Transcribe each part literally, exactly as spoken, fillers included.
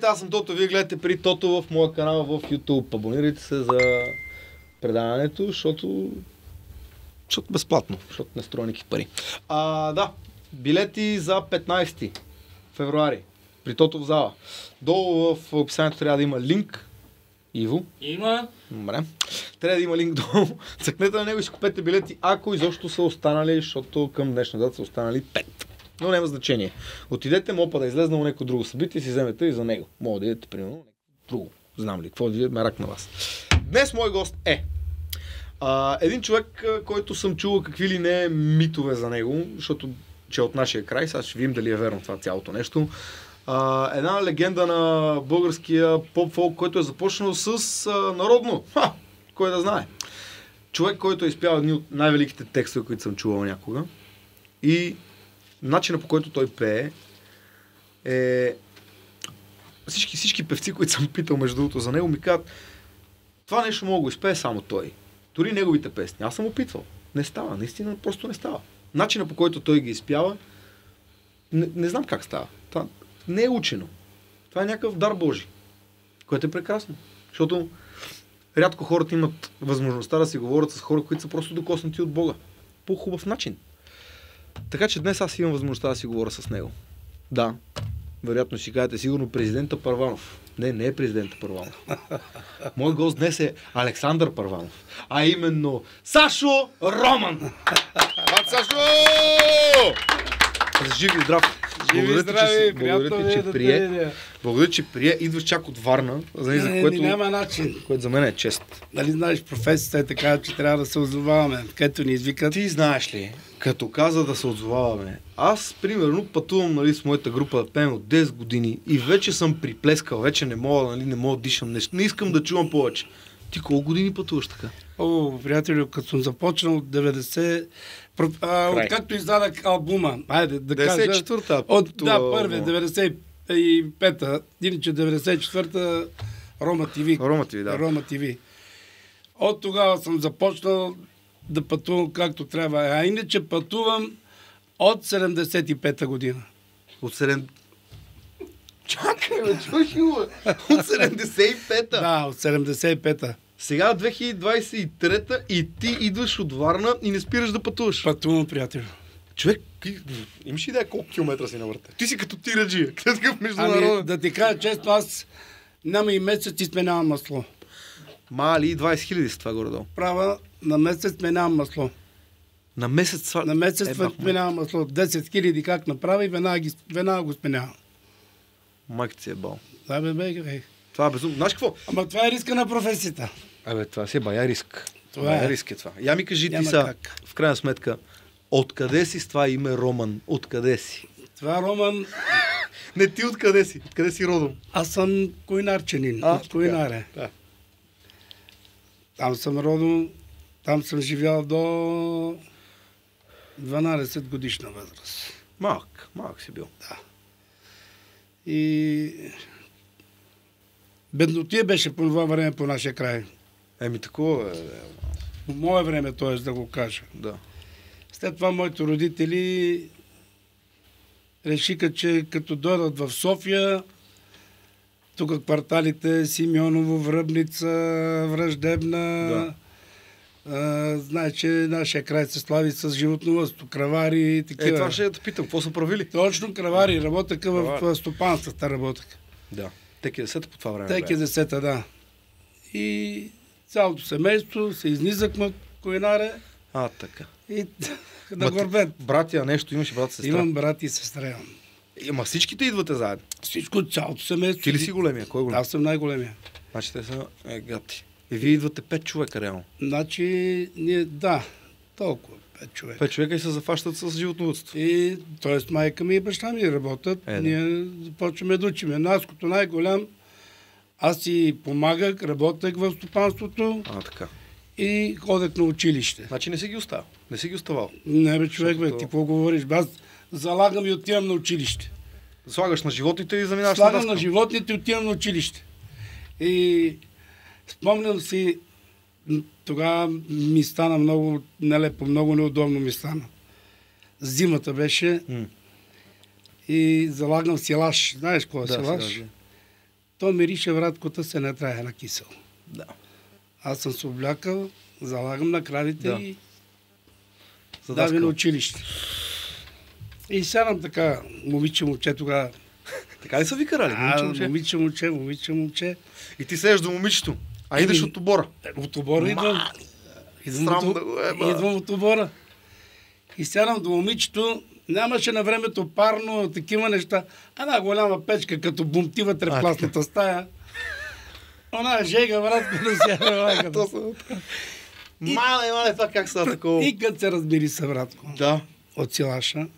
аз съм Тото, вие гледате при Тото в моя канал в YouTube. Абонирайте се за предаването, защото... защото безплатно, защото не струва никакви пари. А, да, билети за петнайсети февруари при Тото в зала. Долу в описанието трябва да има линк. Иво. Има. Добре. Трябва да има линк долу. Цъкнете на него и си купете билети, ако изобщо са останали, защото към днешна дата са останали пет. Но няма значение. Отидете, мога да излезнало някое друго събитие, си вземете и за него. Мога да идете, примерно, друго. Знам ли, какво да ви мерак на вас. Днес мой гост е а, един човек, който съм чувал какви ли не митове за него, защото че е от нашия край, сега ще видим дали е верно това цялото нещо. Uh, една легенда на българския поп-фолк, който е започнал с uh, народно. Ха! Кой да знае. Човек, който е изпял едни от най-великите текстове, които съм чувал някога. И начинът, по който той пее е... Всички, всички певци, които съм питал между другото за него, ми казват, това нещо мога го изпее само той. Дори неговите песни. Аз съм опитвал. Не става. Наистина просто не става. Начинът, по който той ги изпява, не, не знам как става. Това не е учено. Това е някакъв дар Божий, което е прекрасно. Защото рядко хората имат възможността да си говорят с хора, които са просто докоснати от Бога. По хубав начин. Така че днес аз имам възможността да си говоря с него. Да, вероятно си кажете сигурно президента Първанов. Не, не е президента Първанов. Мой гост днес е Александър Първанов. А именно Сашо Роман. Бат Сашо! Жив и здрав. Живи, здрави, приятно че да прие. Благодаря, че прие. Идваш чак от Варна, за, не, за не, което, няма начин. което за мен е чест. Нали знаеш, професията е така, че трябва да се озоваваме, където ни извикат. Ти знаеш ли, като каза да се отзоваваме, аз, примерно, пътувам нали, с моята група да пеем от десет години и вече съм приплескал, вече не мога, нали, не мога да дишам нещо, не искам да чувам повече. Ти колко години пътуваш така? О, приятелю, като съм започнал от деветдесет... А, откакто издадах албума, айде да кажа... деветдесет и четвърта От, да, първия, деветдесет и пета, иначе деветдесет и четвърта Рома ТВ. Рома ТВ, да. Рома ТВ. От тогава съм започнал да пътувам както трябва. А иначе пътувам от седемдесет и пета година. От седем... Чакай, бе, чуваш ли го? От седемдесет и пета? Да, от седемдесет и пета. Сега две хиляди двадесет и трета и ти идваш от Варна и не спираш да пътуваш. Пътувам, приятел. Човек, имаш идея колко километра си навърте? Ти си като тираджия. Такъв международен. Ами, да ти кажа честно, аз няма и месец и сменявам масло. Мали, двадесет хиляди с това горе-долу. Права, на месец сменявам масло. На месец това... На месец е, сменявам масло. десет хиляди как направи и веднага, ги, веднага го сменявам. Майка си е бал. Да, бе, бе, бе. Това е безумно. Знаеш какво? Ама това е риска на професията. Абе, това си е бая риск. Това бая е. риск е това. Я ми кажи Няма ти са, как. в крайна сметка, откъде си с това име Роман? Откъде си? Това, Роман... Не, ти откъде си? Откъде си родом? Аз съм койнарчанин. А, от Койнаре. Да. Там съм родом, там съм живял до дванадесет годишна възраст. Малък, малък си бил. Да. И беднотия беше по това време по нашия край. Еми, такова е. По мое време, т.е. да го кажа. Да. След това моите родители решиха, че като дойдат в София, тук кварталите Симеоново, Връбница, Враждебна, Да. а, знае, че нашия край се слави с животновъдство, кравари и такива. Е, това ще я те питам. Какво са правили? Точно кравари, работеха в Кравари. стопанствата, работеха. Да. Теки десета по това време. Теки десета, да. И цялото семейство се изнизахме от Койнаре А, така. и на Горбет. Братя, нещо имаш, брат, сестра. Имам брат и сестра. имам. Ама всичките идвате заедно. Всичко, цялото семейство. Ти ли си големия? Кой е голем? Аз съм най-големия. Значи те са е, гати. И вие идвате пет човека реално. Значи, ние, да, толкова, пет човека. Пет човека и се зафащат с животновъдство. И, т.е. майка ми и баща ми работят, Е, да. ние започваме да учиме. Но аз като най-голям, аз си помагах, работех в стопанството А, така. и ходех на училище. Значи не си ги оставил. Не си ги оставал. Не бе, човек, бе, Защото- ти какво говориш? Бе, аз залагам и отивам на училище. Слагаш на животните и заминаваш Слагам на на животните и отивам на училище. И спомням си, м, тогава ми стана много нелепо, много неудобно ми стана. Зимата беше М. и залагам силаш. Знаеш какво е Да, силаш? силаш, то мирише враткота се не трае на кисело. Да. Аз съм се облякал, залагам на кравите Да. и За дави на даскал. училище. И сядам така, момиче, момче тогава. Така ли са ви карали? А, Момиче, момче? момиче, момче, момиче, момче. И ти седеш до момичето, а Еми, идеш от обора. От обора идвам. Идвам, Срам от, да го е, ба. идвам от обора. И сядам до момичето. Нямаше на времето парно, такива неща. Една голяма печка, като бумти вътре в класната стая. Она жега, брат, като сяда лайката. Мале, мале, това как става такова? И като се разбери са, братко, Да. от силаша.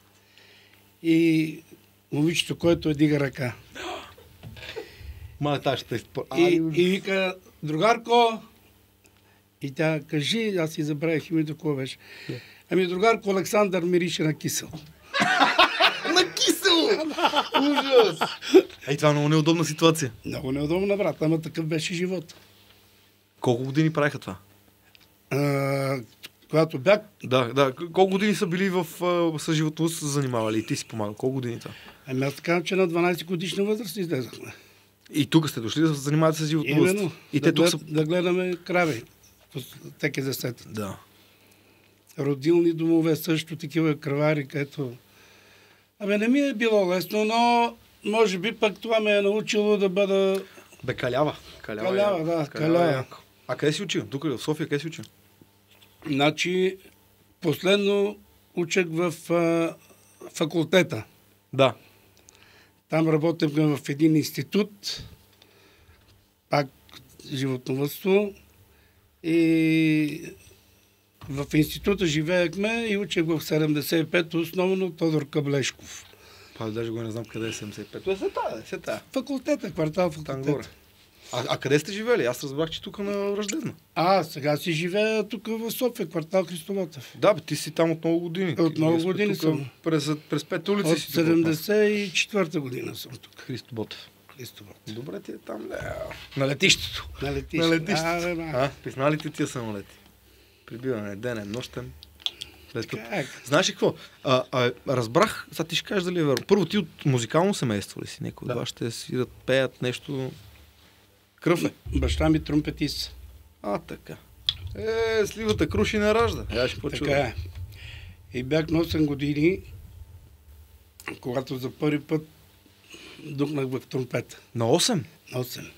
И момичето, който е дига ръка. Мале, тази ще те изпър... И, и вика, другарко, и тя кажи, аз си забравих името, кое беше. Ами, другарко, Александър мирише на кисел. На кисело! Ужас! Ей, това е много неудобна ситуация. Много неудобно, брат, ама такъв беше живот. Колко години правиха това? А, когато бях, Да, да. Колко години са били в а, съживотност са занимавали и ти си помагал? Колко години това? ами аз казвам, че на дванайсет годишна възраст излезахме. И тук сте дошли да се занимавате с животновъдство. Именно, И да, те тук глед, са... да гледаме крави. Теки за сета. Да. Родилни домове също, такива кравари, където... Абе, не ми е било лесно, но може би пък това ме е научило да бъда... Бе, калява. Калява, Калява, е да, яко. калява. е яко. А къде си учил? Тук ли? В София къде си учил? Значи, последно учех в а, факултета. Да. Там работехме в един институт, пак животновъдство. И в института живеехме и учех в седемдесет и пето основно Тодор Каблешков. Па, даже го не знам къде е седемдесет и пет. Това е сета, е сета. Факултета, квартал Там факултета. горе. А, а къде сте живели? Аз разбрах, че тук на Враждебна. А, сега си живея тук в София, квартал Христоботев. Да, бе, ти си там от много години. От Ти- много ние сме години тук съм. През, през пет улици От си тук от нас. седемдесет и четвърта година съм тук. Христо Ботев. Христоботев. Добре ти е там, да. На летището. На летище. На летището. А, бе, ма. А, признали ти тия самолети? Прибиване, денен, нощен. Без път. Как? Знаеш ли какво? А, а, разбрах, сега ти ще кажеш дали е верно. Първо ти от музикално семейство ли си? Някой Да. от вас ще свират, пеят нещо. Кръв е. Баща ми тромпетист. А, така. Е, сливата круши не ражда. Я ще почувам. Така е. И бях на осем години, когато за първи път духнах в тромпета. На осем? На осем.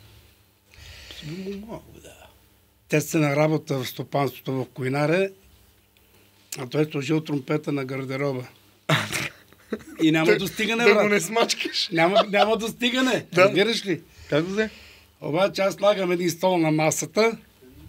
Много, да. Те са на работа в стопанството в Койнаре, а той е сложил тромпета на гардероба. И няма достигане, Да го не брат. смачкаш. Няма, няма достигане. Да. Разбираш ли? Как го взе? Обаче аз слагам един стол на масата,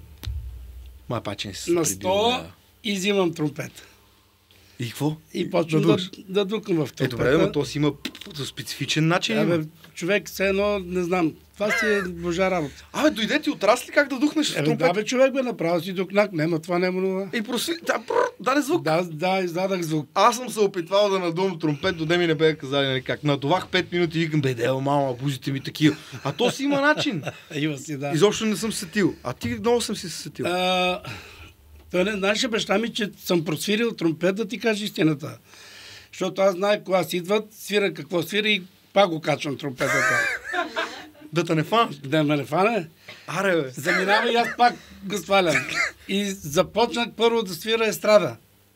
Ма, паче не си на се стола прибил, и взимам тромпета. да. И какво? И почвам Да да, духаш. да, дукам в тромпета. Е, добре, но то си има специфичен начин. Абе, Абе, човек все едно, не знам, това си е божа работа. Абе дойде ти отрасли как да духнеш с Е, да, тромпета. бе, човек бе, направо си дукнак, нема това, нема това. И проси... Да, бррр, даде звук. Да, да, издадах звук. Аз съм се опитвал да надувам тромпет, до де ми не бе казали нали как. Надувах пет минути и викам, бе, дел, мама, бузите ми такива. А то си има начин. Има си, да. Изобщо не съм се сетил. А ти много съм си се сетил. А, той не знаеше баща ми, че съм просвирил тромпет, да ти кажа истината. Защото аз знае, кога си идват, свира какво свира и пак го качвам тромпетата. Да те не фанеш. Да ме не фане. Аре, бе. Заминава и аз пак го свалям. И започнах първо да свира естрада.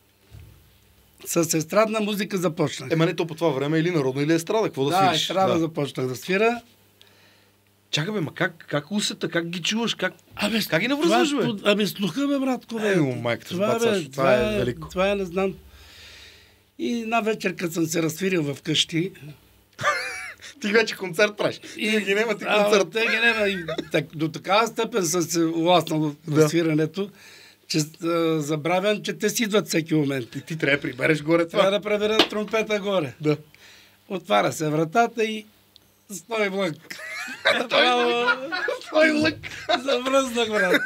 С естрадна музика започнах. Ема не то по това време или народно, или естрада. Какво да, Да, свириш? естрада започнах да свира. Чакай бе, ма как, как усета, как ги чуваш, как... Абе, Как ги навръзваш, бе? това- Абе, слуха, бе, братко, бе. Е, о, майката, това, бат, бе, Сашо, това е велико. Това е, не знам. И една вечер, като съм се разфирил вкъщи, Ти вече концерт правиш. И ги няма ти а, концерт. те ги няма. И, так, до такава степен съм се уласнал в Да. свирането, че а, забравям, че те си идват всеки момент. И ти трябва да прибереш горе това. Трябва да преверя тромпета горе. Да. Отваря се вратата и стой влък. Направо Той лък. завръзнах, брат.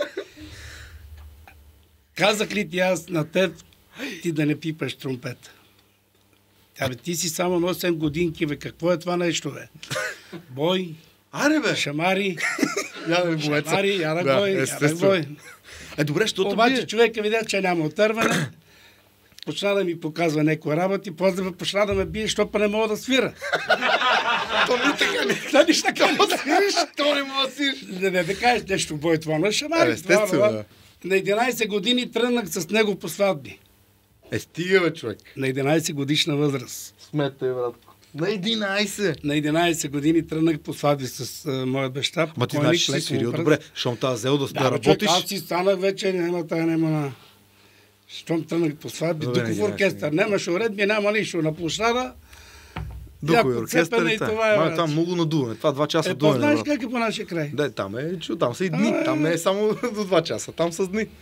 Казах ли ти аз на теб, ти да не пипаш тромпета? Абе, ти си само на осем годинки, бе. Какво е това нещо, бе? Бой, Аре бе. шамари, Я да не боеца. шамари, ярак Да, бой, ярак естествено. бой. Е, добре, защото Обаче бие. човека видя, че няма отърване. Почна да ми показва някои работи, после почна да ме бие, защото не мога да свира. То не е така, не Да, нищо така. То свириш, то не мога да свириш. Да не да кажеш нещо, бой, това на шамари. Естествено, да. На единайсет години тръгнах с него по сватби. Е, стига, бе, човек. На единайсет годишна възраст. Смете, братко. На единайсет. На единайсет години тръгнах по сватби с а, моят баща. Ма ти знаеш, че си свирил добре. Щом тази взел да, да, Да, работиш. Човек, аз си станах вече, няма тая, няма на... Щом тръгнах по сватби, Добре, духов не, оркестър. Нямаше уредби, няма нищо на площада. Духови Я оркестър подцепена и и това. това е, Ма, брат. там много надуване. Това два часа Ето, дуване, знаеш брат. как е по нашия край. Да, там е, чу, там са и дни. А, Там не е само до два часа. Там са дни.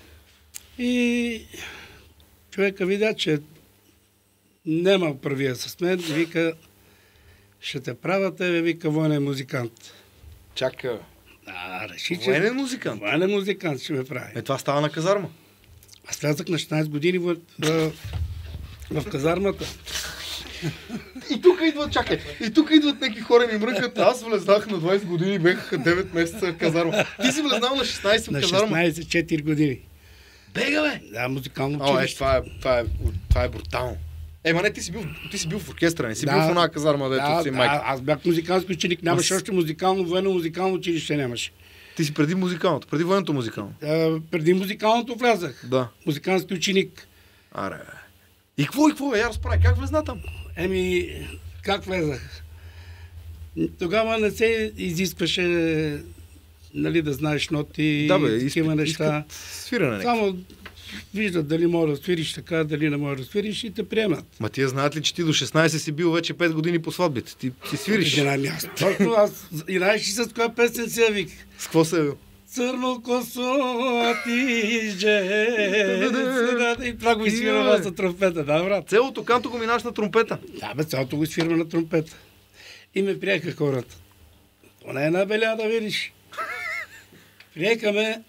И човека видя, че нема правия с мен. Вика, ще те правя тебе, вика, военен музикант. Чака. А, реши, че... Военен музикант. Военен музикант ще ме прави. Е, това става на казарма. Аз влязах на шестнайсет години в, в, в казармата. И тук идват, чакай, и тук идват някакви хора и ми мръкат. Аз влезнах на двайсет години, бех девет месеца в казарма. Ти си влезнал на шестнайсет в На казарма. шестнайсет четири години. Бега, бе! Да, музикално О, е, училище. това е, това е, това е брутално. Е, ма не, ти си бил, ти си бил в оркестъра, не си Да. бил в една казарма, дето Да, си да, майка. аз бях музикантски ученик. Нямаше Аз- още музикално, военно музикално училище нямаше. Ти си преди музикалното, преди военното музикално. А, преди музикалното влязах. Да. Музикантски ученик. Аре, бе. И какво, и какво, бе? Я разправи, как влезна там? Еми, как влезах? Тогава не се изискваше, нали, да знаеш ноти, Да, бе, такива изпит, неща. искат свирене. някакво. Само виждат дали можеш да свириш така, дали не можеш да свириш и те приемат. Ма тия знаят ли, че ти до шестнайсет си бил вече пет години по сватбите? Ти, ти свириш. Жена ми, аз точно аз, и знаеш ли с коя песен се явих? С какво се е бил? Църно косо ти же. И това го изсвирам аз на тромпета, да, брат? Целото канто го минаш на тромпета. Да, бе, цялото го изфирма на тромпета. И ме приеха хората. То не е една беля да видиш. Приеха ме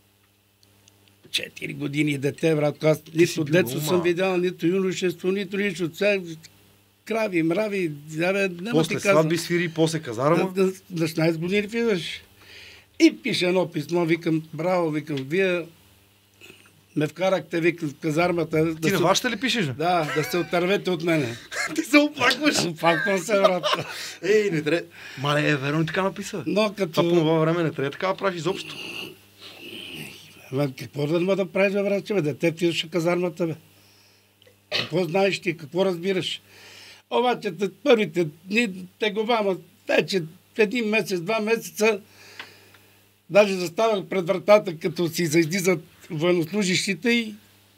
четири години дете, брат. Аз си нито бил детство ума. съм видял, нито юношество, нито нищо. Сега крави, мрави, да, бе, няма ти После казвам. сватби свири, после казарма. На, на, на шестнайсет години влизаш. И пише едно писмо, викам, браво, викам, вие ме вкарахте, викам, в казармата. Ти да на се- вашата ли пишеш? бе? Да, да се отървете от мене. Ти се оплакваш. Опаквам се, брат. Ей, не трябва. Ма не, е верно, така написа. Но Това по като... това време не трябва така да правиш изобщо. Ама, какво да ма да правиш, бе, брат, бе? Дете влизаш в казармата, бе. Какво знаеш ти, какво разбираш? Обаче, тът първите дни те го вама, вече един месец, два месеца, даже заставах пред вратата, като си заизлизат военнослужащите и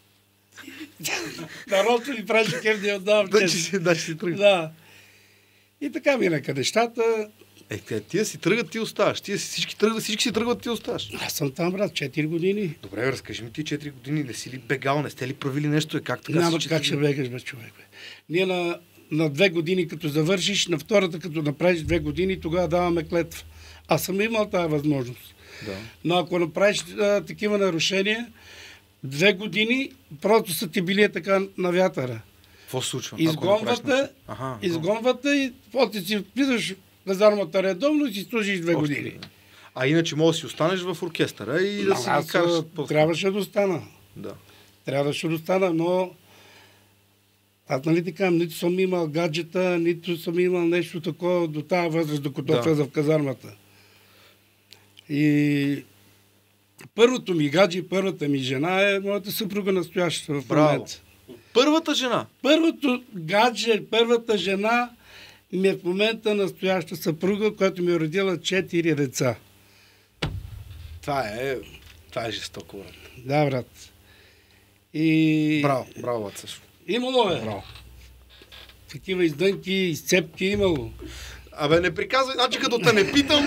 нарочно ми правеше кеф да я отдавам. Да, че чест. си, да, че си тръгна. Да. И така минаха нещата. Е, те, тия си тръгват, ти оставаш. Тия си, всички тръгват, всички си тръгват, ти оставаш. Аз съм там, брат, четири години. Добре, разкажи ми ти четири години, не си ли бегал, не сте ли правили нещо, е как така Няма всички как ще тръгват? бегаш, бе, човек. Бе. Ние на, на две години, като завършиш, на втората, като направиш две години, тогава даваме клетва. Аз съм имал тази възможност. Да. Но ако направиш а, такива нарушения, две години просто са ти били така на вятъра. Какво се случва? Ако направиш Изгонвате, нещо? Аха, изгонвате и после си влизаш в казармата редовно и си служиш две Още години. две. А иначе можеш да си останеш в оркестъра и да А, си аз ги караш. а, после. трябваше да остана. Да. Трябваше да остана, но аз нали ти казвам, нито съм имал гаджета, нито съм имал нещо такова до тази възраст, докато Да. влеза в казармата. И първото ми гадже, първата ми жена е моята съпруга настояща в Браво. момента. Първата жена. Първото гадже, първата жена ми е в момента настояща съпруга, която ми е родила четири деца. Това е, това е жестоко, брат. Да, брат. И... Браво, браво, брат, също. Имало е. Браво. Такива издънки, изцепки имало. Абе, не приказвай, значи като те не питам...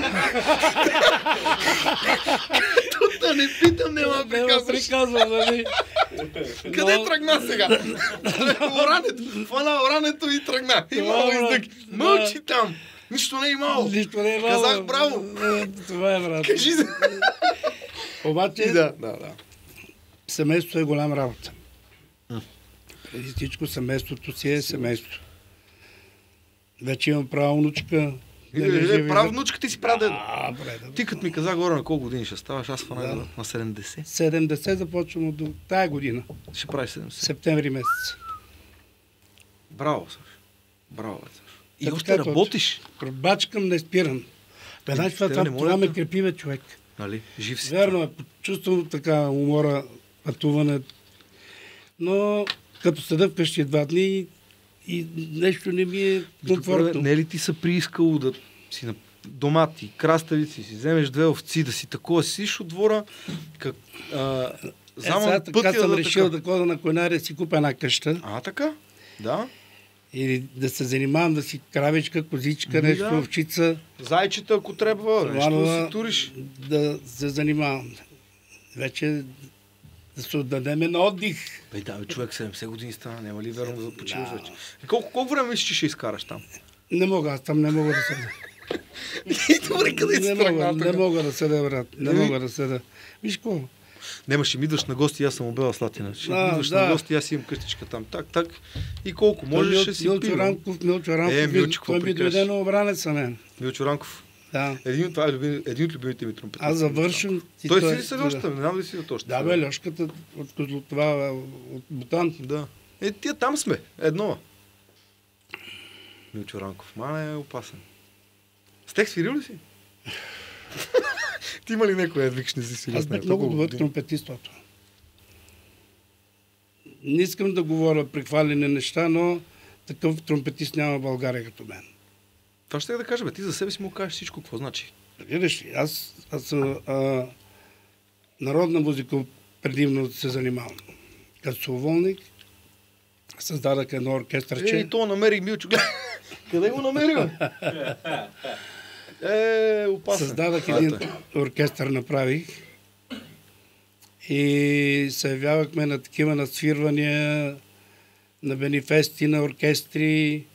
като те не питам, няма да Няма приказваш. приказвам, нали? Къде Но- тръгна сега? Орането. Фана орането и тръгна. Имало Това, брат. издък. Мълчи там. Нищо не е имало. Нищо не е имало. Казах браво. Е, Това е, брат. Кажи за... Обаче, И да, да, да. семейството е голям работа. Преди всичко семейството си е семейство. Вече имам права внучка. да не Е, живи прав за- внучка ти си прадед. А, добре, да. Ти като ми каза горе на колко години ще ставаш, аз фанах Да. да. на седемдесет. седемдесет започвам от до тая година. Ще прави седемдесет. Септември месец. Браво, Саш. Браво, бе, Саш. И още работиш? Бачкам, не спирам. Бе, знаеш, това, това, това ме крепи, бе, човек. Нали? Жив си. Верно, чувствам така умора, пътуване. Но като седа вкъщи два дни и нещо не ми е комфортно. Не е ли ти са приискало да си на домати, краставици, си вземеш две овци, да си такова, си от двора, как, а, е, сега така съм да решил така. Да ходя на конария, си купя една къща. А, така? Да. Или да се занимавам, да си кравичка, козичка, нещо, да. Овчица. Зайчета, ако трябва, нещо да си туриш. Да се занимавам. Вече да се отдадем на отдих. Бе, да, бе, човек седемдесет години стана, няма ли верно да почиваш вече? И колко, колко време мислиш, че ще изкараш там? Не мога, аз там не мога да седа. И добре, къде си тръгна? Не мога да седа, брат. Не мога да седа. Виж какво? Нема, ще ми идваш на гости, аз съм обела Слатина. Ще да, ми идваш да. на гости, аз имам къщичка там. Так, так. И колко можеш, ще си Милчо Ранков, Милчо Ранков, е, Милчо, той ми дойде на обранеца мен. Милчо Ранков. Да. Един, това е любим, един от любимите ми тромпетисти. Аз завършвам. Той си ли се Льошата? Не знам ли си от още. Да, бе, Льошката от, от това, от Бутан. Да. Е, тия там сме. Едно. Милчо Ранков. Мане е опасен. С тех свирил ли си? Ти има ли някой викаш не си свирил с него? Аз бях много добър тромпетист. Не искам да говоря прехвалени неща, но такъв тромпетист няма в България като мен. Това ще да кажа, бе. Ти за себе си му кажеш всичко. Какво значи? Видиш ли, аз, аз а, народна музика предимно се занимавам. Като съуволник създадах едно оркестърче. Е, и то намери Милчо. Къде го намери, бе? Е, опасно. Създадах един оркестър, направих. И се явявахме на такива надсвирвания, на бенефести, на оркестри.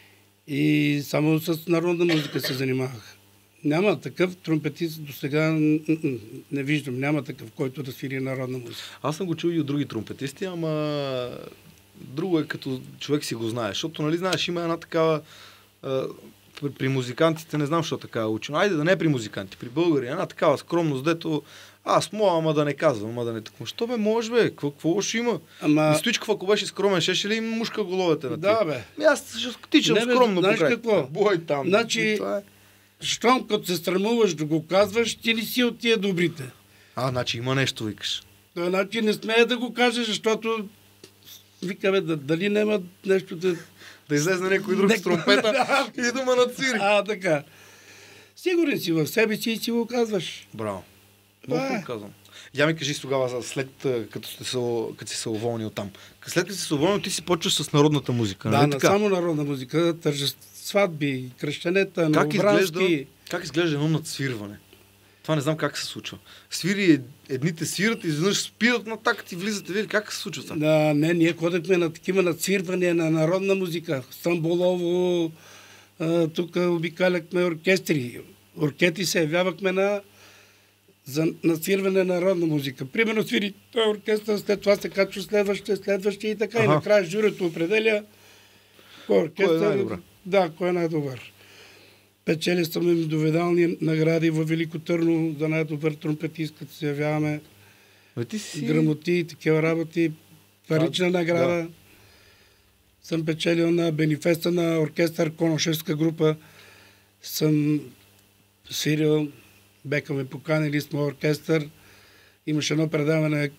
И само с народна музика се занимавах. Няма такъв тромпетист до сега, не виждам, няма такъв, който да свири народна музика. Аз съм го чул и от други тромпетисти, ама друго е като човек си го знае. Защото, нали знаеш, има една такава... А, при, при музикантите, не знам, защо така е учено. Айде да не е при музиканти, при българи. Една такава скромност, дето аз мога, ама да не казвам, ама да не такова. Що бе, може бе, какво, какво ще има? Ама... Стоичков, ако беше скромен, ще, ще ли им мушка головете на тия? Да, бе. Ми аз ще тичам не, бе, скромно знаеш покрай. Какво? Бой там. Значи, е... щом като се стремуваш да го казваш, ти не си от тия добрите. А, значи има нещо, викаш. То, значи не смея да го кажеш, защото викаме, да, дали няма нещо да... Да излезе някой друг с тромпета и да ме надсвири. А, така. Сигурен си в себе си и си го казваш. Браво. Много е. Казвам. Я ми кажи тогава, след като, сте се, като си се уволнил там. След като си се уволнил, ти си почваш с народната музика. Да, нали, само народна музика, тържества, сватби, кръщенета, новобрански. Как изглежда едно надсвирване? Това не знам как се случва. Свири, едните свират, изведнъж спират на такът и влизате. Вие как се случва това? Да, не, ние ходихме на такива надсвирвания на народна музика. Стамболово, тук обикаляхме оркестри. Оркестри се явявахме на за надсвирване на народна музика. Примерно свири той оркестър, след това се качва следващия, следващия и така. Аха. И накрая журито определя кой оркестър. Кой е най-добър? Да, кой е най-добър. Печели съм им доведални награди във Велико Търново за най-добър тромпетист, като се явяваме. Си... Грамоти и такива работи. Парична да, награда. Да. Съм печелил на бенефеста на оркестър Коношевска група. Съм свирил, беха ме поканили с моят оркестър. Имаше едно предаване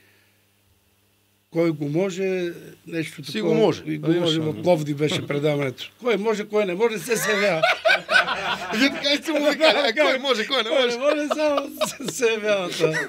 кой го може, нещо си такова. Го може. И го може в Пловдив беше предаването. Кой може, кой не може, се се явява. Вие така и сте му викали, кой може, кой не може. Кой не може, само се явява.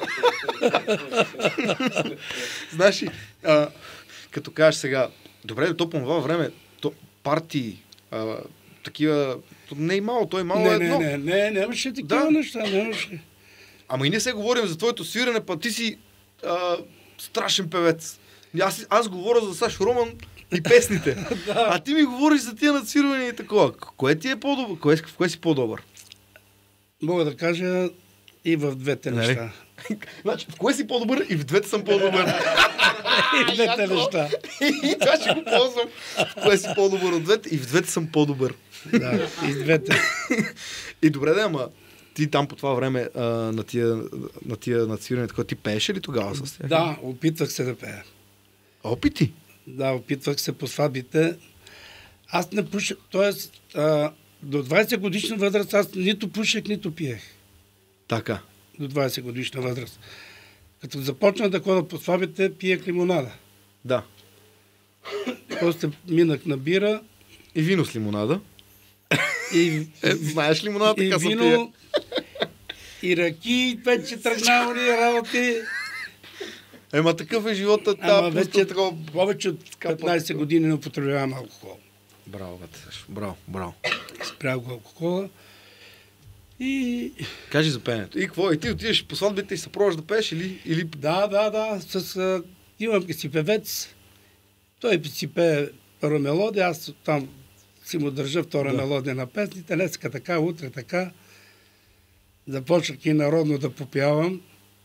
Знаеш ли, а, като кажеш сега, добре, то по това време, то партии, а, такива, то не е мало, то е мало не, едно. Не, не, не, нямаше такива да. неща, нямаше. Ама и не се говорим за твоето свирене, па ти си а, страшен певец. Аз, аз говоря за Сашо Роман и песните. Да. А ти ми говориш за тия надсвирвания и такова. Кое ти е по-добър? Кое, в кое си по-добър? Мога да кажа и в двете нали? Неща. Значи, в кое си по-добър и в двете съм по-добър. И в двете неща. И това ще го ползвам. В кое си по-добър от двете и в двете съм по-добър. Да, и в двете. И добре да, ама ти там по това време а, на тия, на тия надсвиране, такова, ти пееше ли тогава с тях? Да, опитвах се да пея. Опити? Да, опитвах се по сватбите. Аз не пуша, т.е. до двайсет годишна възраст аз нито пушех, нито пиех. Така. До двайсет годишна възраст. Като започнах да ходя по свабите, пиех лимонада. Да. После минах на бира. И вино с лимонада. И, е, знаеш лимонада и така се пие? вино, и ръки, вече тръгнавали работи. Ема такъв е живота. Ама Да, вече такова... повече от петнайсет години не употребявам алкохол. Браво, бе, Сашо. Браво, браво. Спрях го алкохола. И... Кажи за пеенето. И какво? И ти отидеш по сватбите и се пробваш да пееш или... или... Да, да, да. С, а, имам си певец. Той си пее първа мелодия, аз там си му държа втора да. мелодия на песните. Днеска така, утре така. Започнах и народно да попявам.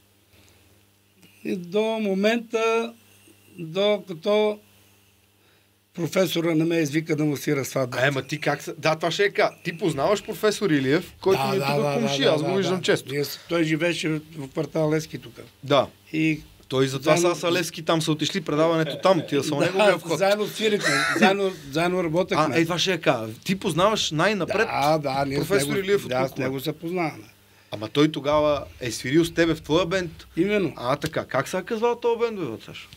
И до момента, докато професора не ме извика да му свира сватбата. Ема ти как се... Да, това ще е ка. Ти познаваш професор Илиев, който да, ми е да, тук да, комши, да, аз го да, виждам да. често. Той живеше в квартал Левски тук. Да. И той затова заедно... са Салевски, там са отишли предаването там, тия са у неговия да, вход. заедно свирихме, заедно, заедно работехме. А, е, това ще е ка. Ти познаваш най-напред да, да, ние професор него, Илиев от да, с Кукула. него се познаваме. Ама той тогава е свирил с тебе в твоя бенд. Именно. А, така. Как се казва този бенд, бе, Сашо?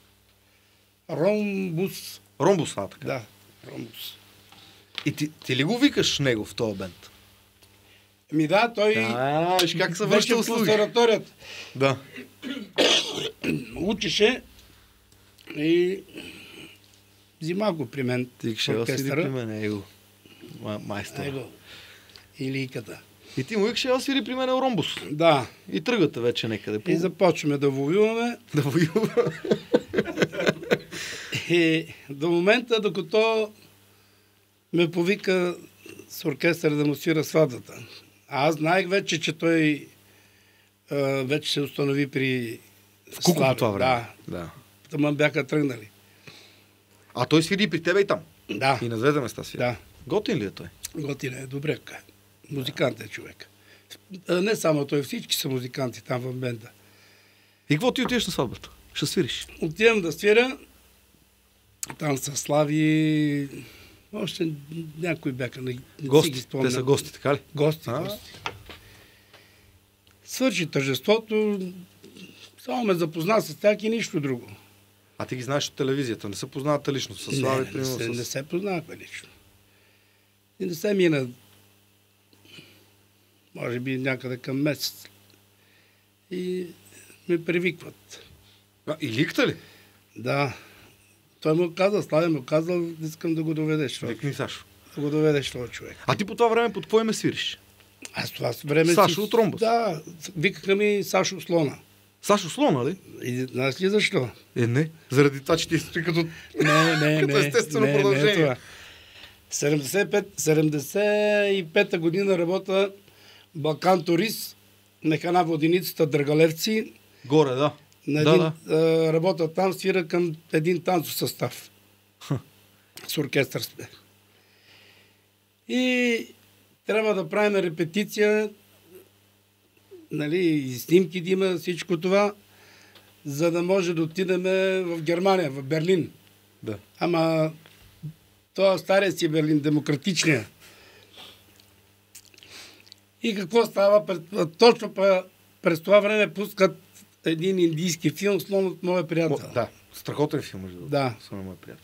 Ромбус. Ромбус, а, така. Да, Ромбус. И ти, ти ли го викаш него в този бенд? Ми да, той А, виж как се беше връща в услуги. консерваторията. Да. Учеше и взима го при мен. Ти ще да свири при мен, его. Майстор. Его. И ликата. И ти му викаш, да свири при мен Ромбус. Да. И тръгвате вече некъде. И започваме да воюваме. Да воюва. И до момента, докато ме повика с оркестър да му свира сватбата. А аз знаех вече, че той а, вече се установи при В Куко по това време. Да. Да. Тъмън бяха тръгнали. А той свири и при тебе и там. Да. И на двете места свири. Да. Готин ли е той? Готин е, добре. Музикант е човек. А, не само той, всички са музиканти там в бенда. И какво ти отидеш на сватбата? Ще свириш. Отивам да свиря. Там са Слави. Още някои бяха. Не, не Гости. си ги спомням. Те са гости, така ли? Гости, А? гости. Свърши тържеството. Само ме запозна с тях и нищо друго. А ти ги знаеш от телевизията. Не се познавате лично с Не, Слави, не, примерно се, с... не се познахме лично. И не се мина, може би някъде към месец. И ме привикват. А, и ликта ли? Да. Той му каза, Слави му казал, искам да го доведеш. Това. Викни Сашо. Да го доведеш това човек. А ти по това време под какво име свириш? Аз това време Сашо си... от Ромбус? Да, викаха ми Сашо Слона. Сашо Слона, ли? И знаеш ли защо? Е, не. Заради това, че ти стои като... Не, не, Като не. естествено не, продължение. Не, това. седемдесет и пет, седемдесет и пета година работа Балкан Турист, механа воденицата Драгалевци. Горе, да. На да, един, да. а, работа там, свира към един танцов състав. Ха. С оркестър сме. И трябва да правим репетиция, нали, и снимки да има, всичко това, за да може да отидем в Германия, в Берлин. Да. Ама това стария си Берлин, демократичния. И какво става? Точно през това време пускат един индийски филм "Слон от моя приятел". О, да. Страхотен филм, между другото. Да. Слон от моя приятел.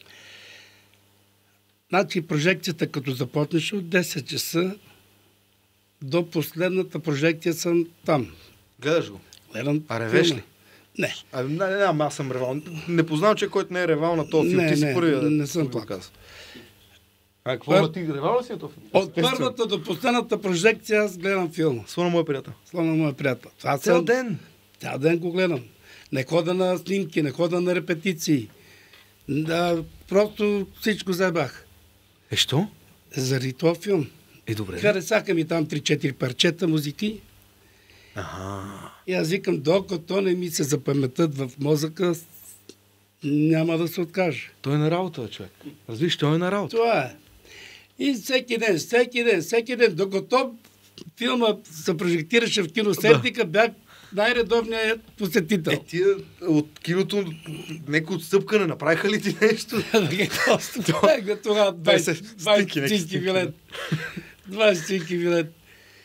Значи прожекцията, като започнеше от десет часа, до последната прожекция съм там. Гледаш го? Гледам А ревеш филма. ли? Не. А, не, не, не, аз съм ревал. Не познавам човек, който не е ревал на този филм. Не, Ти си не, първия. не съм го плакал. каза. А какво? Пър- Пър... Ти ревал ли си на този филм? От първата до последната прожекция аз гледам филма. Слон от моя приятел. Слон на моя приятел. Това Цял съм- ден. Цял ден го гледам. Не хода на снимки, не хода на репетиции. Да, просто всичко забах. Е, що? Заради този филм. Е, добре. Харесаха ми там три-четири парчета музики. Ага. И аз викам, докато не ми се запаметат в мозъка, няма да се откаже. Той е на работа, бе, човек. Разбираш, той е на работа. Това е. И всеки ден, всеки ден, всеки ден, докато филма се прожектираше в киносетника, бях най-редовният посетител. Е, тия от киното некои отстъпка не направиха ли ти нещо? Тогава двайсет стотинки билет. двайсет стотинки билет.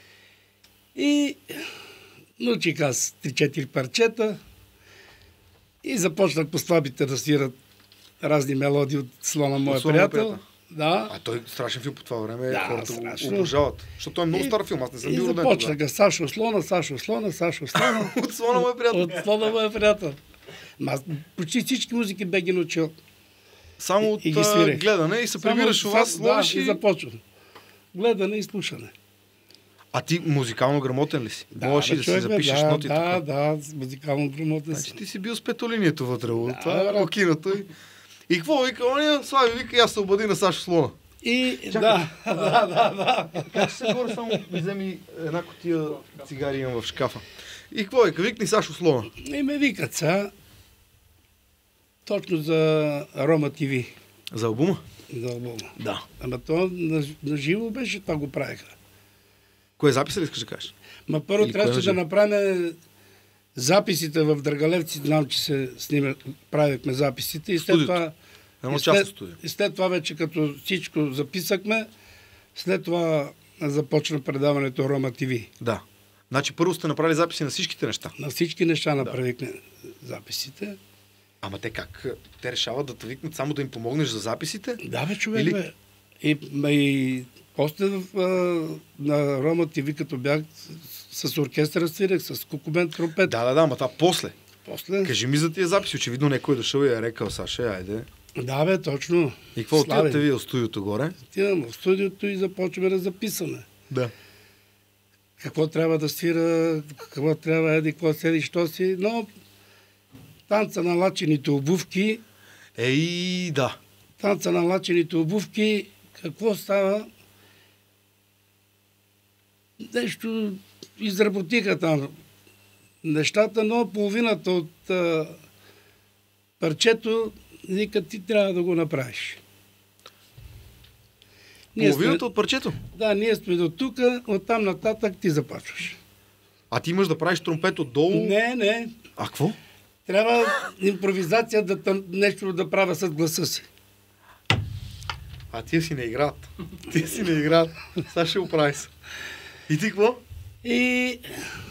И научих аз три-четири парчета и започнах по слабите да свират разни мелодии от Слона, моя приятел. Да. А той страшен филм по това време, да, хората страшно. го обожават. Защото той е много и, стар филм, аз не съм бил роден тогава. И започнаха Сашо Слона, Сашо Слона, Сашо Слона. От Слона, моя приятел. От Слона, моя приятел. Аз почти всички музики бе ги научил. Само от и, и гледане и се прибираш у вас, да, и... и започвам. Гледане и слушане. А ти музикално грамотен ли си? Да, можеш да, да човек, си запишеш да, нотите? Да, да, музикално грамотен значи си. ти си бил с петолинието вътре, да, това е рокиното. И, и какво вика? Оня, Слави вика, и аз се обади на Сашо Слона. И чакай, да, да, да, да. Как се горе, само ми вземи една кутия цигари имам в шкафа. И какво вика? Викни Сашо Слона. И ме викат са точно за Рома ТВ. За албума? За албума. Да. Ама то на, на живо беше, това го правиха. Кое записа ли искаш да кажеш? Ма първо или трябваше да направим записите в Драгалевци, знам, че се снима, правихме записите и след студиото. това... Едно частно студио. И след това вече като всичко записахме, след това започна предаването Рома ТВ. Да. Значи първо сте направили записи на всичките неща. На всички неща направихме да. записите. Ама те как? Те решават да те викнат само да им помогнеш за записите? Да, бе, човек, Или... бе. И, и после в, а, на Рома ТВ, като бях с, с оркестъра свирах, с кукубен тромпет. Да, да, да, ама това после. После. Кажи ми за тия записи. Очевидно някой е дошъл и е рекал, Саша, айде. Да, бе, точно. И какво отивате вие в студиото горе? Отивам в студиото и започваме да записваме. Да. Какво трябва да свира, какво трябва еди, какво седи, що си, но танца на лачените обувки. Ей, да. Танца на лачените обувки, какво става? Нещо изработиха там нещата, но половината от а, парчето вика, ти трябва да го направиш. Половината от парчето? Да, ние сме до тук, оттам нататък ти започваш. А ти имаш да правиш тромпет отдолу? Не, не. А какво? Трябва импровизация да тъм, нещо да правя с гласа си. А тия си не играят. Тия си не играят. Сега ще го прави се. И ти какво? И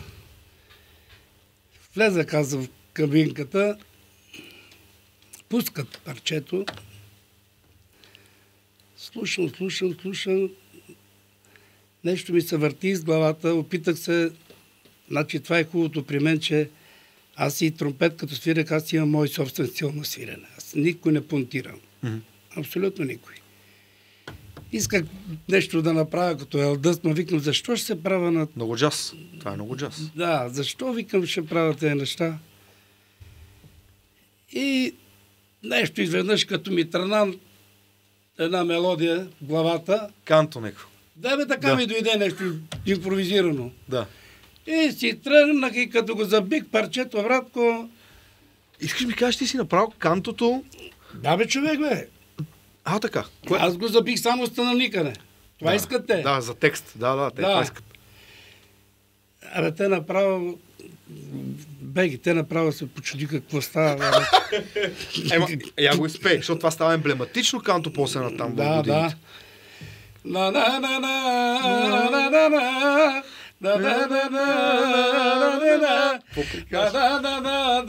влезах аз в кабинката, пускат парчето, слушам, слушам, слушам, нещо ми се върти из главата, опитах се, значи това е хубавото при мен, че аз и тромпет, като свирах, аз имам мой собствен стил на свирене. Аз никой не понтирам. Mm-hmm. Абсолютно никой. Исках нещо да направя като елдъст, но викам, защо ще се правя на... Много джаз. Това е много джаз. Да, защо викам, ще правя тези неща? И нещо изведнъж, като ми тръна една мелодия в главата. Канто неко. Да, бе, така да. ми дойде нещо импровизирано. Да. И си тръгнах и като го забих парчето, вратко... Искаш ми кажеш, ти си направил кантото? Да, бе, човек, бе. А, така. Кое? Аз го забих само станалникане. Това да. искат те. Да, за текст. Да, да, те да. това искат. Абе, те направо... Беги, те направо се почудиха какво става. Ема, я го изпей, защото това става емблематично канто после на там. Да, да. На на на на на на на на да да да да да да да да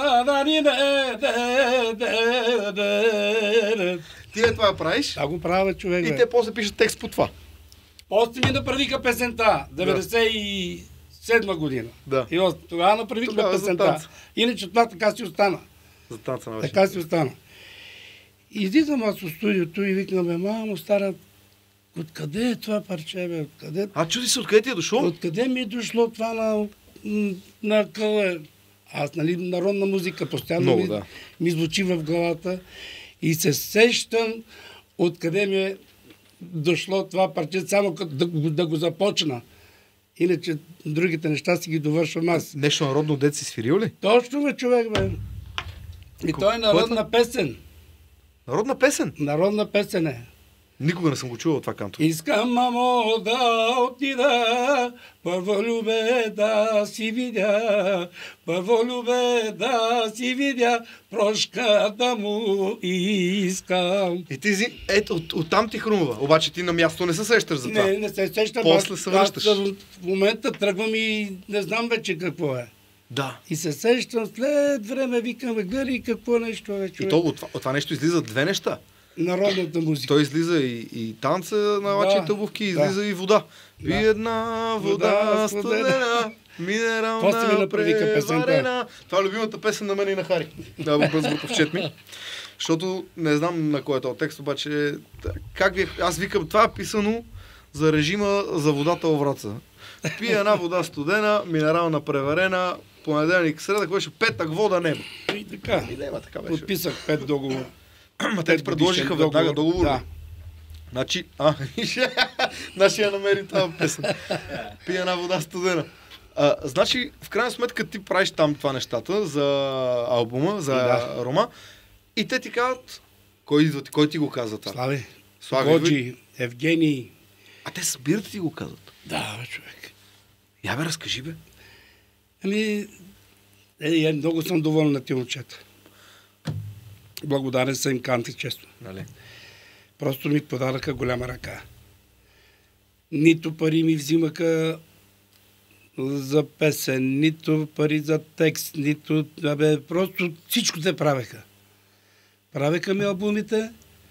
да да. Ти е това правиш? Да го правя, човек. И те после пишат текст по това. После ми направиха песента, деветдесет и седма година. Да. И тогава направихме песента. Иначе това така си остана. За танца на Така си остана. Излизам аз от студиото и викам, бе, мамо, стара, откъде е това парче, бе? Откъде... А чуди се, откъде ти е дошло? Откъде ми е дошло това на, на къле? Аз, нали, народна музика, постоянно Много, ми, да. ми звучи в главата и се сещам откъде ми е дошло това парче, само като да, да го започна. Иначе другите неща си ги довършвам аз. Нещо народно дет си свирил ли? Точно, бе, човек, бе. И Ко... той е народна песен. Народна песен? Народна песен е. Никога не съм го чувал това канто. Искам, мамо, да отида, първо любе да си видя, първо любе да си видя, прошка да му искам. И ти си, ето, от, оттам ти хрумва. Обаче ти на място не се сещаш за това. Не, не се сещам. После се връщаш. Аз в момента тръгвам и не знам вече какво е. Да. И се сещам след време, викам, гледай какво нещо е, човек. И то, от, това, от това нещо излиза две неща. Народната музика. Той излиза и, и танца на лачите обувки, излиза да. и вода. Да. И една вода студена, минерална, преварена. Това е любимата песен на мен и на Хари. Да, бърз Бутовчет ми. Защото не знам на кой е този текст, обаче как ви, аз викам, това е писано за режима за водата във Враца. Пие една вода студена, минерална преварена, понеделник, среда, беше петък, вода, небо. И така. И нема, така беше. Подписах пет договора. Ма те ти предложиха веднага договор. Да. Значи, а, значи я намери тази песен. Пие една вода студена. А, значи, в крайна сметка ти правиш там това нещата за албума, за да. Рома. И те ти казват, кой идва ти, кой ти го казва това? Слави. Слави. Годжи, Евгений. А те събират ти го казват? Да, бе, човек. Я бе, разкажи бе. Ами, е, много съм доволен на тия момчета. Благодарен съм им, канти често. Нали? Просто ми подараха голяма ръка. Нито пари ми взимаха за песен, нито пари за текст, нито... Абе, просто всичко те правеха. Правеха ми албумите,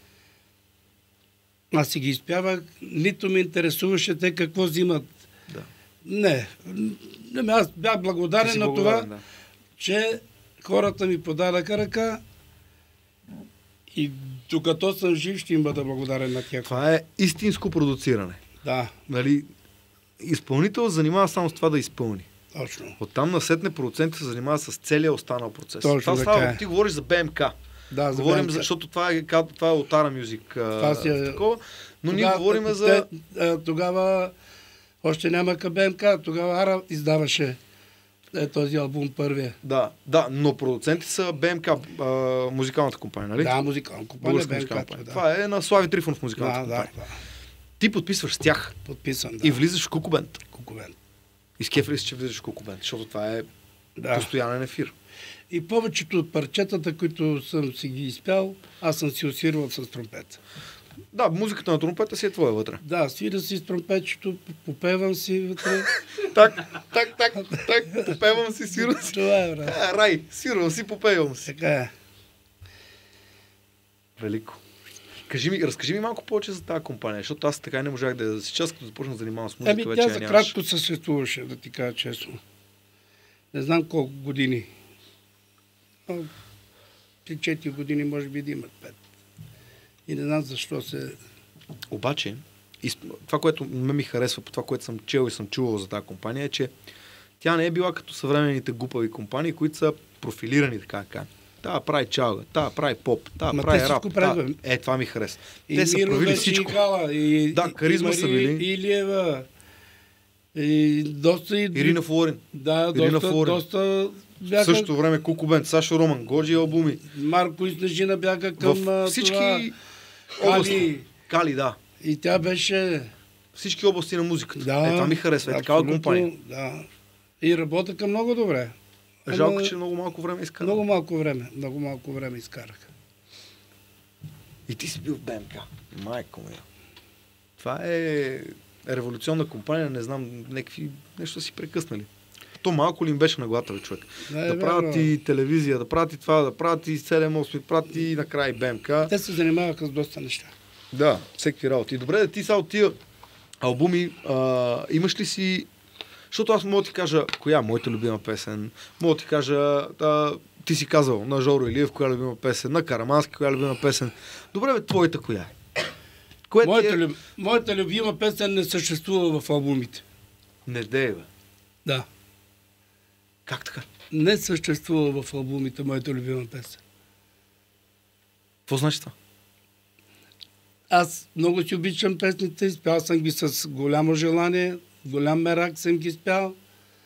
аз си ги изпявах, нито ме интересуваше те какво взимат. Да. Не. Не, аз бях благодарен на това, да. Че хората ми подадаха ръка и докато съм жив, ще им бъда благодарен на тях. Това е истинско продуциране. Да. Нали, изпълнител занимава само с това да изпълни. Точно. Оттам насетне продуцентът се занимава с целия останал процес. Точно това става, е. Ти говориш за БМК. Да, за говорим, БМК. За, защото това е, това е Отара Music. Това си е... Такова, но тогава, ние говорим те, за... Тогава още нямаха БМК, тогава Ара издаваше е, този албум първия. Да, да, но продуценти са БМК, а, музикалната компания, нали? Да, музикална компания, БМК. компания. Да. Това е на Слави Трифонов музикалната да, компания. Да, да. Ти подписваш с тях. Подписвам, да. И влизаш в Кукубент. Кукубент. Изкеф ли си, че влизаш в Кукубент, защото това е да. Постоянен ефир. И повечето от парчетата, които съм си ги изпял, аз съм си усирвал с тромпет. Да, музиката на тромпета си е твоя вътре. Да, свира си с тромпетчето, попевам си вътре. так, так, так, так, попевам си, свирам си. Това е, брат. А, рай, свирам си, попевам си. Така е. Велико. Кажи ми, разкажи ми малко повече за тази компания, защото аз така не можах да... Сейчас като започна да занимавам с музика, ами, вече тя я за нямаш. кратко съществуваше, да ти кажа честно. Не знам колко години. три-четири години, може би да имат пет. И не знам защо се... Обаче, това, което ме ми харесва по това, което съм чел и съм чувал за тази компания, е, че тя не е била като съвременните глупави компании, които са профилирани така, така. Та прави чалга, та прави поп, та Ма прави те рап. Та... Е, това ми харесва. И те са правили всичко. И Гала, и, да, каризма и са били. Илиева. И доста... И... Ирина Флорин. Да, Ирина доста, Флорин. доста бяха... В същото време Кукубент, Сашо Роман, Годжи албуми. Марко и Снежина бяха към в всички това... области. Кали. Кали, да. И тя беше... Всички области на музиката. Да, е, това ми харесва. Е такава компания. Да. И работеха много добре. Жалко, Ама... че много малко време изкара. Много малко време. Много малко време изкараха. И ти си бил в БМК. Майко ми. Това е революционна компания, не знам, някакви нещо си прекъснали. То малко ли им беше на главата, бе, човек? Не, да правят и телевизия, да правят и това, да правят и седем осем, да правят и накрая и БМК. Те се занимаваха с доста неща. Да, всеки работи. Добре, да ти са от тия албуми, а, имаш ли си... Защото аз мога да ти кажа, коя е моята любима песен, мога да ти кажа, а, ти си казал на Жоро Илиев, коя е любима песен, на Карамански, коя е любима песен. Добре, бе, твоята коя е? Моята, е... люб... моята любима песен не съществува в албумите. Не дей, бе. Да. Как така? Не съществува в албумите моята любима песен. Какво значи това? Аз много си обичам песните, спял съм ги с голямо желание, голям мерак съм ги спял,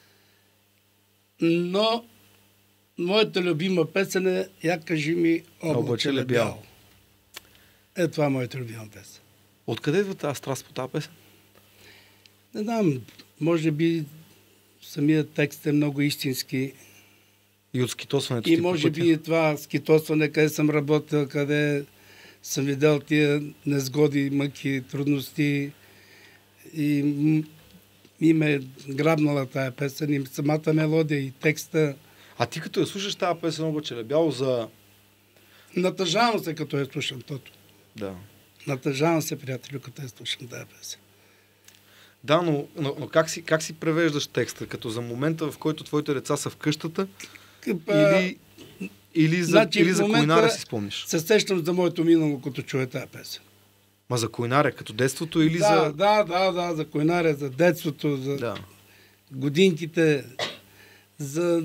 но моята любима песен е "Я кажи ми облаче ли бял". Е, това е моята любима песен. Откъде идва тази страст по тази песен? Не знам, може би самият текст е много истински. И от скитосването И ти може по би и това скитосване, къде съм работил, къде съм видял тия незгоди, мъки, трудности. И м- и ме грабнала тая песен, и самата мелодия, и текста. А ти като я слушаш тази песен, обаче ли бяло за... Натъжавам се, като я слушам тото. Да. Натъжавам се, приятелю, като я слушам тая песен. Да, но, но, но как, си, как си превеждаш текста? Като за момента, в който твоите деца са в къщата? Къпа... Или, или за, Значи, или за момента Койнаря си спомниш? Се сещам за моето минало, като чуя тая песен. Ма за Койнаря, като детството или да, за... Да, да, да, за Койнаря, за детството, за Да. годинките, за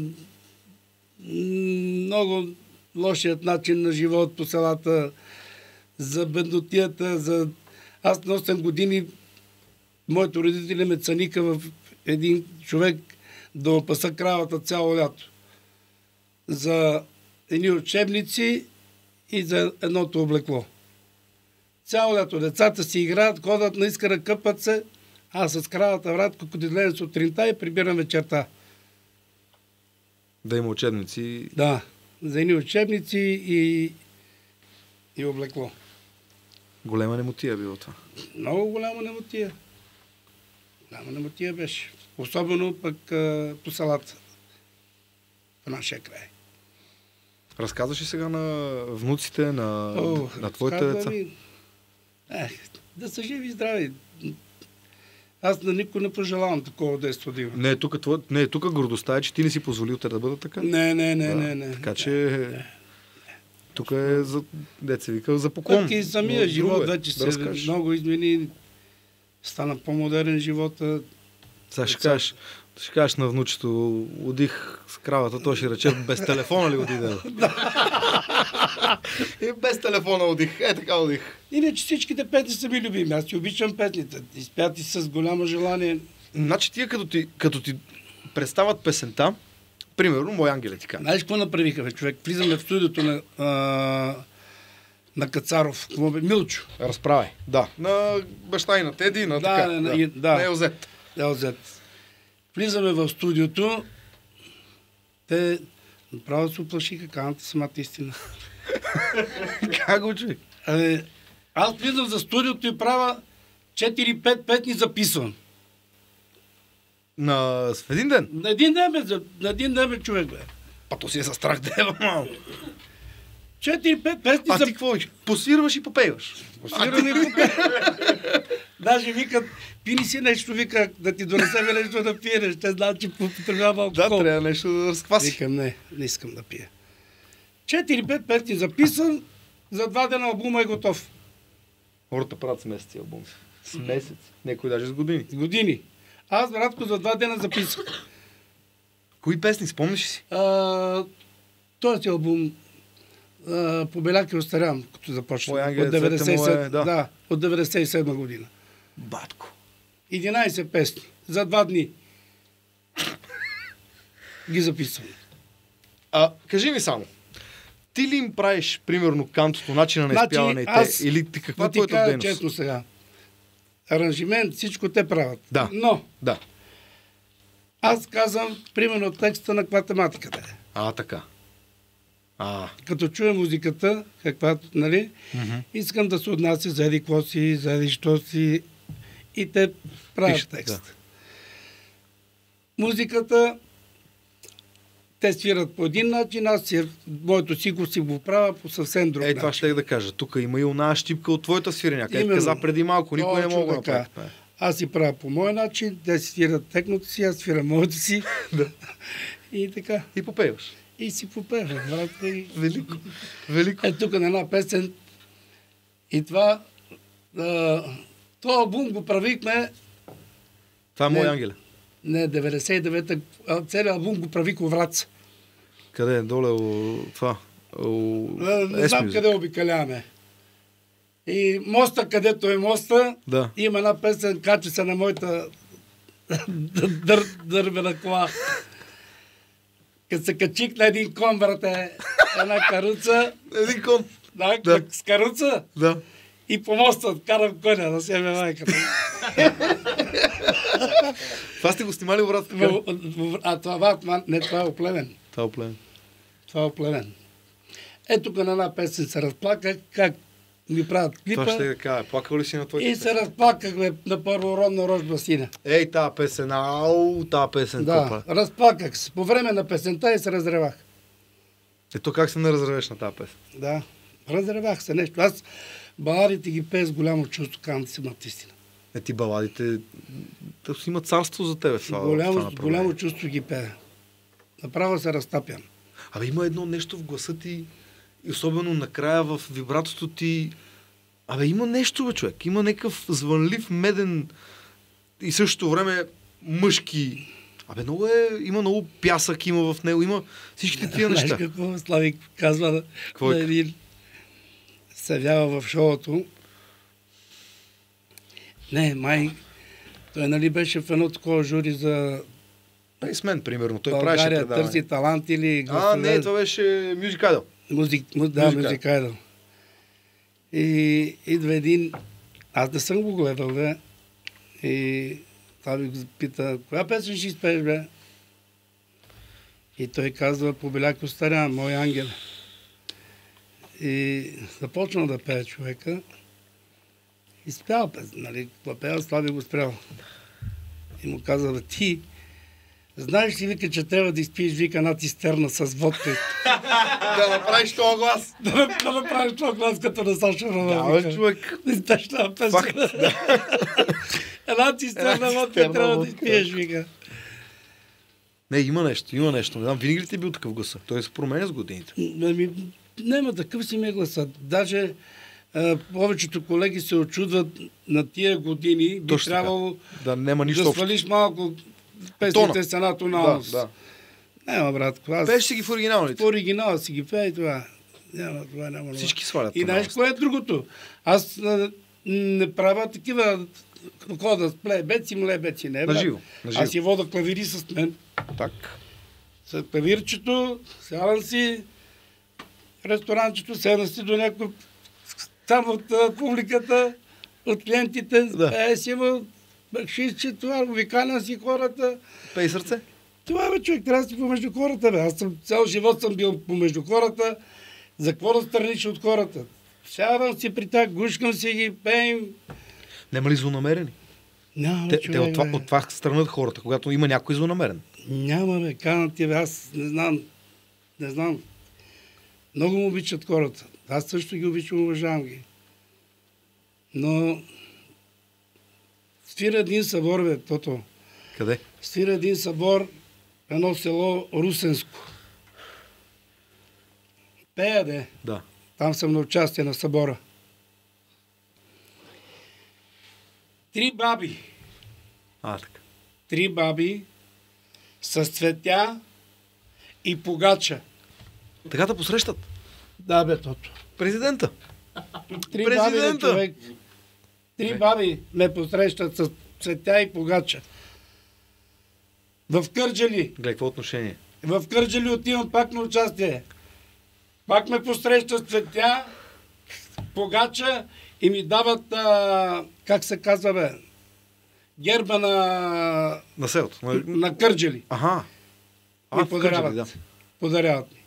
много лошият начин на живот по селата, за беднотията, за... Аз на осем години моите родители ме цаниха в един човек да опаса кравата цяло лято. За едни учебници и за едното облекло. Цяло лято децата си играят, ходят на искара, къпат се, а с кравата врат, когато излезе сутринта и прибирам вечерта. Да има учебници. Да, за едни учебници и, и облекло. Голема немотия било това. Много голяма немотия. Голяма немотия беше. Особено пък а, по селата. В нашия край. Разказваш ли сега на внуците, на, О, на твоите деца? Ми... Ех, да са живи и здрави. Аз на никой не пожелавам такова детство да има. Не е тук, твой, не е тук гордостта е, че ти не си позволил те да бъдат така? Не, не, не, да. не, не. Така че не. Тук е за, деца вика, за поклон. Пък и самия живот е, вече да се разкажеш. много измени. Стана по-модерен живота. Сега ще кажеш, ще кажеш на внучето, одих с кравата, той ще рече, без телефона ли отиде? И без телефона одих, е така одих. Иначе всичките песни са ми любими. Аз си обичам песните. Изпяти с голямо желание. Значи тия като ти, като ти представят песента, примерно, Мой ангеле ти кажа. Знаеш какво направиха, бе, човек? Влизаме в студиото на, а, на Кацаров. Милчо. Разправай. Да. На баща и на Теди, на Да, така. на- да. и- да. На Елзет. Елзет. Влизаме в студиото. Те направо се оплашиха, казвате самата истина. Как го човек? Абе, аз влизам за студиото и правя четири-пет песни записвам. На в един ден? На един ден, бе, за- на един ден, бе, човек, бе. А то си е за страх дева, мал. четири-пет песни А за... ти какво? Посвирваш и попейваш. Посирам и попе. Даже викат, пини си нещо, вика, да ти донесеме нещо да пиеш. Те знаят, че потребява Да, алкохол. трябва нещо да разкваси. Викам, не, не искам да пия. четири-пет песни записан, за два дена албума е готов. Хората правят с месеци албуми. С месец. Някой даже с години. С години. Аз, братко, за два дена записах. Кои песни, спомниш ли си? А, този албум а, побеляк и остарям, като започна. Мой ангел, От деветдесет и седма, цвете му е, да. да, от деветдесет и седма година. Батко. единайсет песни. За два дни. Ги записвам. А, кажи ми само. Ти ли им правиш, примерно, кантото, начина на Значи, изпяване и те? аз Или ти каква Да е ти твоята кажа дейност? честно сега. Аранжимент, всичко те правят. Да. Но Да. аз казвам, примерно, текста на каква тематика да е. А, така. А, Като чуя музиката, каквато, нали, мгм. искам да се отнася за еди какво си, за еди що си, и те правят Пишат, текст. да. Музиката, те свират по един начин, аз си, моето си го си го правя по съвсем друг Ей, това начин. ще я да кажа. Тук има и оная щипка от твоята свиреня. Където Именно. каза преди малко, никой не Точно мога да така. направи. Аз си правя по мой начин, те си свират техното си, аз свирам моето си. Да. И така. И попейваш. И си попева, брат. И... Велико. Велико. Е, тук на една песен. И това... А, този албум го правихме... Това е Мой Не. ангеле. Не, деветдесет и девета. а, Целият албум го правих у Враца. Къде е? Доле у... това. У... Не, не знам Есмюзик. къде обикаляваме. И моста, където е моста, Да. има една песен, качи се на моята дър, дървена кола. Като се качих на един кон, брате, една каруца, Един кон. да, Да. с каруца, Да. И по моста карам коня да се ме майката. Това сте го снимали, брат? А това, не, това е оплемен. Това е оплемен. Това е оплемен. Ето тук на една песен се разплаках, как ми правят клипа. Това ще да кажа. Плакал ли си на твоите И се разплакахме на първородна рожба сина. Ей, тази песен, ау, тази песен. Да, копа. разплаках се. По време на песента и се разревах. Ето как се не разревеш на тази песен? Да, разревах се нещо. Аз баладите ги пея с голямо чувство, казвам да си имат истина. Е, ти баладите, да си има царство за тебе в това. Голямо, това голямо чувство ги пея. Направо се разтапям. Абе, има едно нещо в гласа ти, и особено накрая в вибратото ти. Абе, има нещо, бе, човек. Има някакъв звънлив, меден и същото време мъжки. Абе, много е, има много пясък, има в него, има всичките тия неща. Знаеш какво Славик казва Какво на е? един се явява в шоуто. Не, май, той нали беше в едно такова жури за Пейсмен, примерно. Той правеше България предаване. търси талант или А, не, това беше Music Idol. Музик, му, да, Music Idol. Music Idol. И идва един, аз не съм го гледал, бе, и това ми го пита, коя песен ще изпееш, бе? И той казва, Побеляк остаря, мой ангел. И започнал да пее човека. И спял, нали, какво пея, Слави го спрял. И му казва, ти, знаеш ли, вика, че трябва да изпиеш, вика, една цистерна с водка. Да направиш този глас. да, да направиш този глас, като на Саша Рова. Да, бе, човек. Да изпееш тази песен. Факт, да. Една цистерна водка цистерна трябва да водка. изпиеш, вика. Не, има нещо, има нещо. Не знам, винаги ли ти е бил такъв гласа? Той се променя с годините. Ами, няма такъв си ми е гласът. Даже а, повечето колеги се очудват на тия години. Би Точно така. трябвало Да, няма нищо да общо. свалиш малко Тона. песните с една тоналност. Да, да. Няма, брат. Аз Пееш си ги в оригиналните. в оригинала си ги пея и това. Няма, това няма. това. Всички свалят. И знаеш, тоналност. кое е другото? Аз а, не правя такива хода с плейбеци, млебеци, не, брат. Наживо, наживо. Аз си вода клавири с мен. Так. С клавирчето, сядам си, ресторанчето, седна си до някой там от а, публиката, от клиентите, Да. пее си му, бакшишче, това, викана си хората. Пей сърце. Това бе, човек, трябва да си помежду хората, бе. Аз съм, цял живот съм бил помежду хората, за какво да страниш от хората? Сядам си при тях, гушкам си ги, пеем. Нема ли злонамерени? Няма, Те, човек, те от, това, бе. от това странат хората, когато има някой злонамерен. Няма, бе, канам ти, бе, аз не знам, не знам. Много му обичат хората. Аз също ги обичам, уважавам ги. Но свира един събор, бе, тото. Къде? Свира един събор в едно село Русенско. Пея, де. Да. Там съм на участие на събора. Три баби. А, така. Три баби с цветя и погача. Така да посрещат. Да, бе, тото. Президента. Три баби, бе, Президента. човек. Три баби ме посрещат с цветя и погача. В Кърджали. Гледай, какво отношение? В Кърджали отивам пак на участие. Пак ме посрещат с цветя, погача и ми дават, а, как се казва, бе, герба на, На селото. На... на Кърджали. Аха. А, Ми в Кърджали, подаряват. да. Подаряват ми.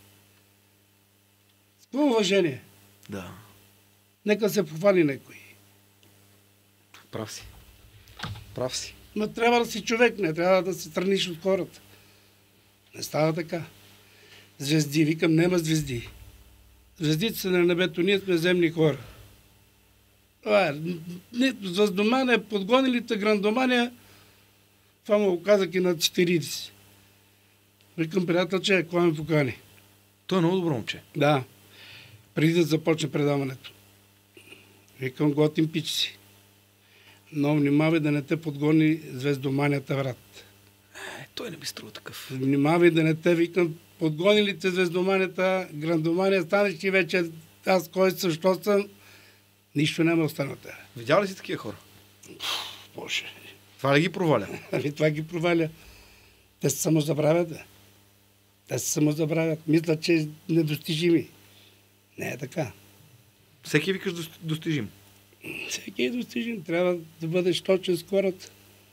С какво уважение? Да. Нека се похвали някой. Прав си. Прав си. Но трябва да си човек, не трябва да се страниш от хората. Не става така. Звезди, викам, нема звезди. Звездите са на небето, ние сме земни хора. Това е. Не, Звездомания, подгонилите грандомания, това му го казах и на четиридесет. Викам, приятел, че какво ме покани? Той е много добро момче. Да. Преди да започне предаването. Викам, готин пич си. Но внимавай да не те подгони звездоманията, брат. Е, той не ми струва такъв. Внимавай да не те, викам, подгонили те звездоманията, грандомания, станеш ти вече, аз кой също съм, нищо няма остана от тебе. Видял ли си такива хора? Боже, Това ли ги проваля? ами това ги проваля. Те се самозабравят, бе. Те се самозабравят. Мислят, че е недостижими. Не е така. Всеки викаш дос- достижим. Всеки е достижим. Трябва да бъдеш точен с хората.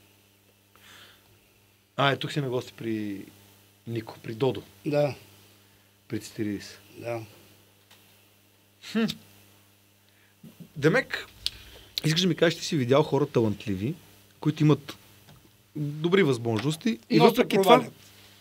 А, е, тук си ме гости при Нико, при Додо. Да. При Цитиридис. Да. Хм. Демек, искаш да ми кажеш, ти си видял хора талантливи, които имат добри възможности и Но въпреки се това... провалят.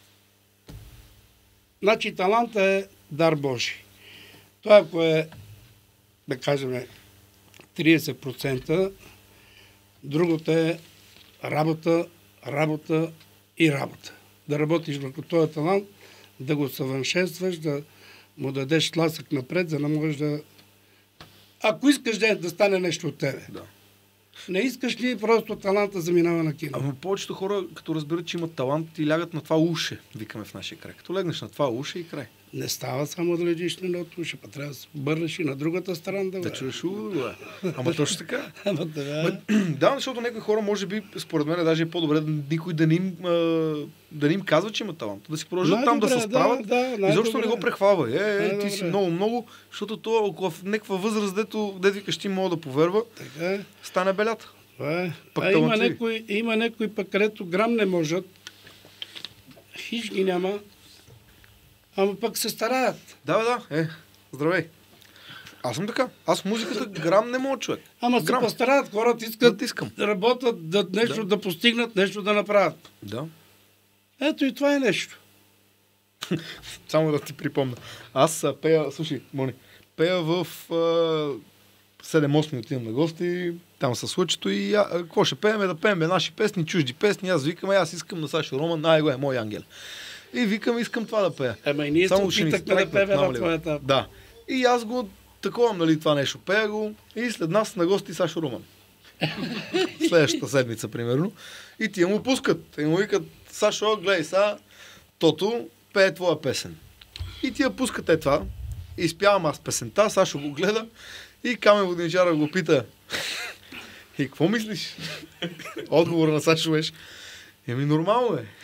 Значи талант е дар Божий. Това, ако е, да кажем, трийсет процента, другото е работа, работа и работа. Да работиш върху този талант, да го съвършенстваш, да му дадеш тласък напред, за да можеш да... Ако искаш да, да стане нещо от тебе. Да. Не искаш ли просто таланта заминава на кино? Ама повечето хора, като разберат, че имат талант, и лягат на това уше, викаме в нашия край. Като легнеш на това уше и край. Не става само да лежиш на едното уше, па трябва да се бърнеш и на другата страна да, Да чуеш у, бе. Ама точно така. Ама да, Ма, да, защото някои хора, може би, според мен, даже е по-добре да никой да не им, а, да не им казва, че има талант. Да си продължат там да се справят. Да, да, и защо не го прехвалва. Е, е, ти си най-добре. много-много, защото то, ако в някаква възраст, дето, дето викаш, ти мога да повярва, Така е. стане белята. Това е. Пък А има талантливи. някой, има някой пък, където грам не можат, хич ги няма, ама пък се стараят. Да, бе, да, е, здравей. Аз съм така. Аз в музиката грам не мога, човек. Ама се Грам. постараят, хората Да искат тискам. да работят, да, нещо Да. да. постигнат, нещо да направят. Да. Ето и това е нещо. Само да ти припомня. Аз а, пея, слушай, Мони, пея в а, седем-осем отивам на гости, там със случето и а, а, какво ще пеем? Да пеем наши песни, чужди песни. Аз викам, «Ай, аз искам на Сашо Роман, най го е мой ангел. И викам, искам това да пея. Ама и ние се ще ни опитахме да стрекнат, пеем знам на ли, бе? твоята. Да. И аз го таковам, нали, това нещо. Пея го и след нас на гости Сашо Роман. Следващата седмица, примерно. И тия му пускат. И му викат, Сашо, гледай сега, Тото пее твоя песен. И тия пускат е това. Изпявам аз песента, Сашо го гледа и Камен Воденчаров го пита. И какво мислиш? Отговор на Сашо беше. Еми нормално е.